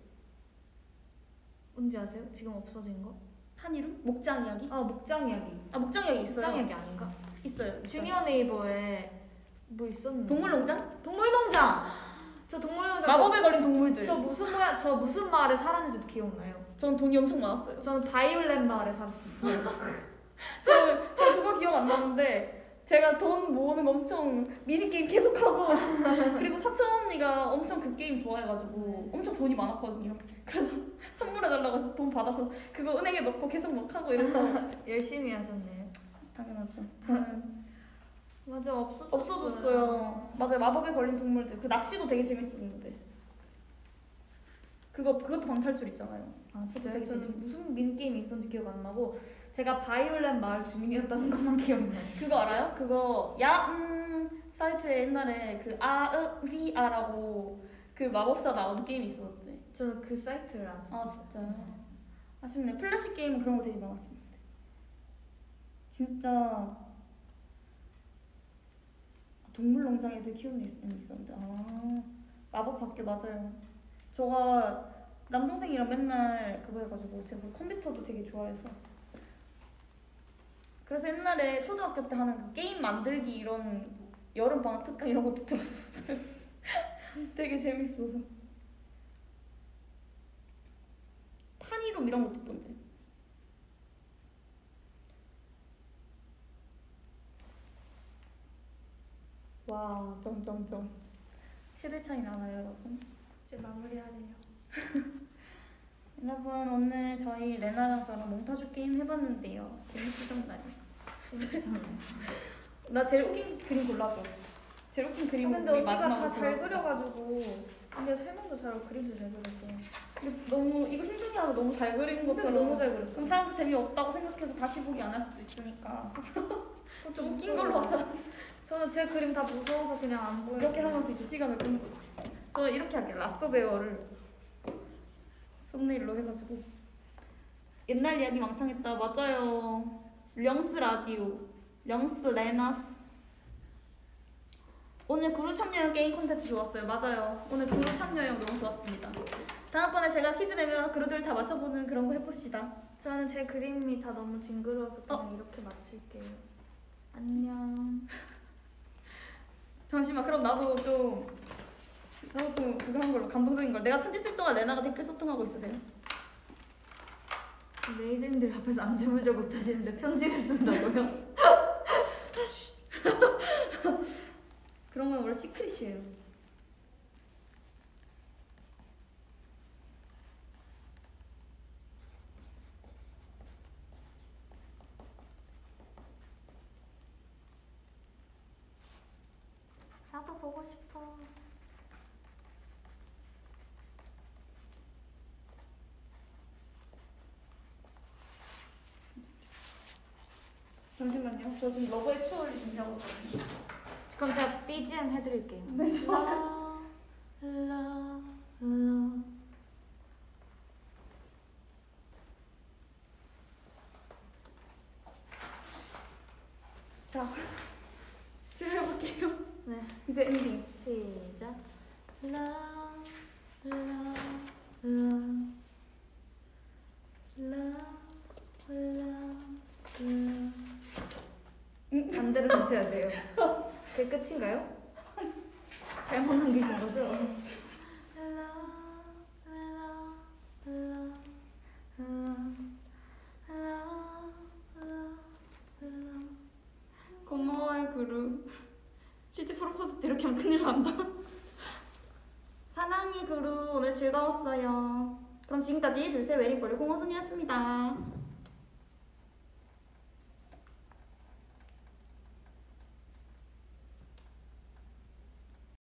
뭔지 아세요? 지금 없어진 거? 한 이름? 목장 이야기? 아 목장 이야기. 아 목장 이야기 있어요. 목장 이야기 아닌가? 있어요. 있어요. 주니어 네이버에 뭐 있었는데? 동물농장? 동물농장. 저 동물농장. 마법에 걸린 저, 동물들. 저 무슨 모양? 저 무슨 마을에 살았는지도 기억나요. 전 돈이 엄청 많았어요. 저는 바이올렛 마을에 살았었어요. 저, 저 그거 기억 안 나는데 제가 돈 모으는 거 엄청 미니게임 계속하고 그리고 사촌 언니가 엄청 그 게임 좋아해가지고 엄청 돈이 많았거든요. 그래서 선물해달라고 해서 돈 받아서 그거 은행에 넣고 계속 막 하고 이래서. 열심히 하셨네요. 당연하죠. 저는 맞아 없었어요. 없어졌어요. 맞아요. 마법에 걸린 동물들. 그 낚시도 되게 재밌었는데. 그거 그것도 방탈출 있잖아요. 아 진짜요? 되게 저는 재밌었어요. 무슨 민게임이 있었는지 기억 안 나고 제가 바이올렛 마을 주민이었다는 것만 기억나요. 그거 알아요? 그거 야음 사이트에 옛날에 그 아으비아라고 그 마법사 나온 게임이 있었지. 저는 그 사이트를 안 아 썼어요. 진짜요? 아쉽네. 플래시 게임은 그런 거 되게 많았었는데. 진짜 동물농장 애들 키우는 애는 있었는데. 아 마법 학교 맞아요. 저가 남동생이랑 맨날 그거 해가지고 제가 컴퓨터도 되게 좋아해서 그래서 옛날에 초등학교 때 하는 그 게임 만들기 이런 여름 방학 특강 이런 것도 들었었어요. 되게 재밌어서. 타니룸 이런 것도 있던데. 와 점점점 세대 차이 나나요 여러분? 이제 마무리하래요. 여러분 오늘 저희 레나랑 저랑 몽타주 게임 해봤는데요. 재밌으셨나요? 재밌었어요. 나 제일 웃긴 그림 골라줘. 제일 웃긴 그림 근데 우리 언니가 마지막으로 다 잘 골라주자. 그려가지고 근데 설명도 잘하고 그림도 잘 그렸어. 근데 너무 이거 힘들게 하고 너무 잘 그린 근데 것처럼 너무 잘 그렸어. 그럼 사람들 재미없다고 생각해서 다시 보기 안 할 수도 있으니까 좀 웃긴 걸로 하자. 저는 제 그림 다 무서워서 그냥 안 보여요. 이렇게 하면서 이제 시간을 끄는 거지. 저 이렇게 할게요. 라스베어를 썸네일로 해가지고 옛날 이야기 망창했다. 맞아요. 령스 라디오, 령스 레나스. 오늘 그루 참여형 게임 콘텐츠 좋았어요. 맞아요. 오늘 그루 참여형 너무 좋았습니다. 다음번에 제가 퀴즈 내면 그루들 다 맞춰보는 그런 거 해봅시다. 저는 제 그림이 다 너무 징그러워서 그냥 어? 이렇게 맞출게요. 안녕. 잠시만. 그럼 나도 좀 나도 좀 그거 한 걸로 감동적인 걸. 내가 편지 쓸 동안 레나가 댓글 소통하고 있으세요. 메이저님들 앞에서 안주무저 못하시는데 편지를 쓴다고요? 그런 건 원래 시크릿이에요. 나도 보고 싶어. 잠시만요. 저 지금 러브의 추월이 준비하고 있거든요. 그럼 제가 비지엠 해드릴게요. 네, 좋아요. 라, 라. 자, 시작해볼게요. 네, 이제 엔딩. 시작. 라, 라, 라, 라, 라, 라. 반대로 하셔야 돼요. 그게 끝인가요? 잘못 남기신 거죠? 라, 라, 라, 라, 라, 라, 라. 고마워요, 그루. 실제 프로포즈 때 이렇게 하면 큰일 난다. 사랑해, 그루. 오늘 즐거웠어요. 그럼 지금까지 둘셋 웨딩 볼륨 공호순이었습니다.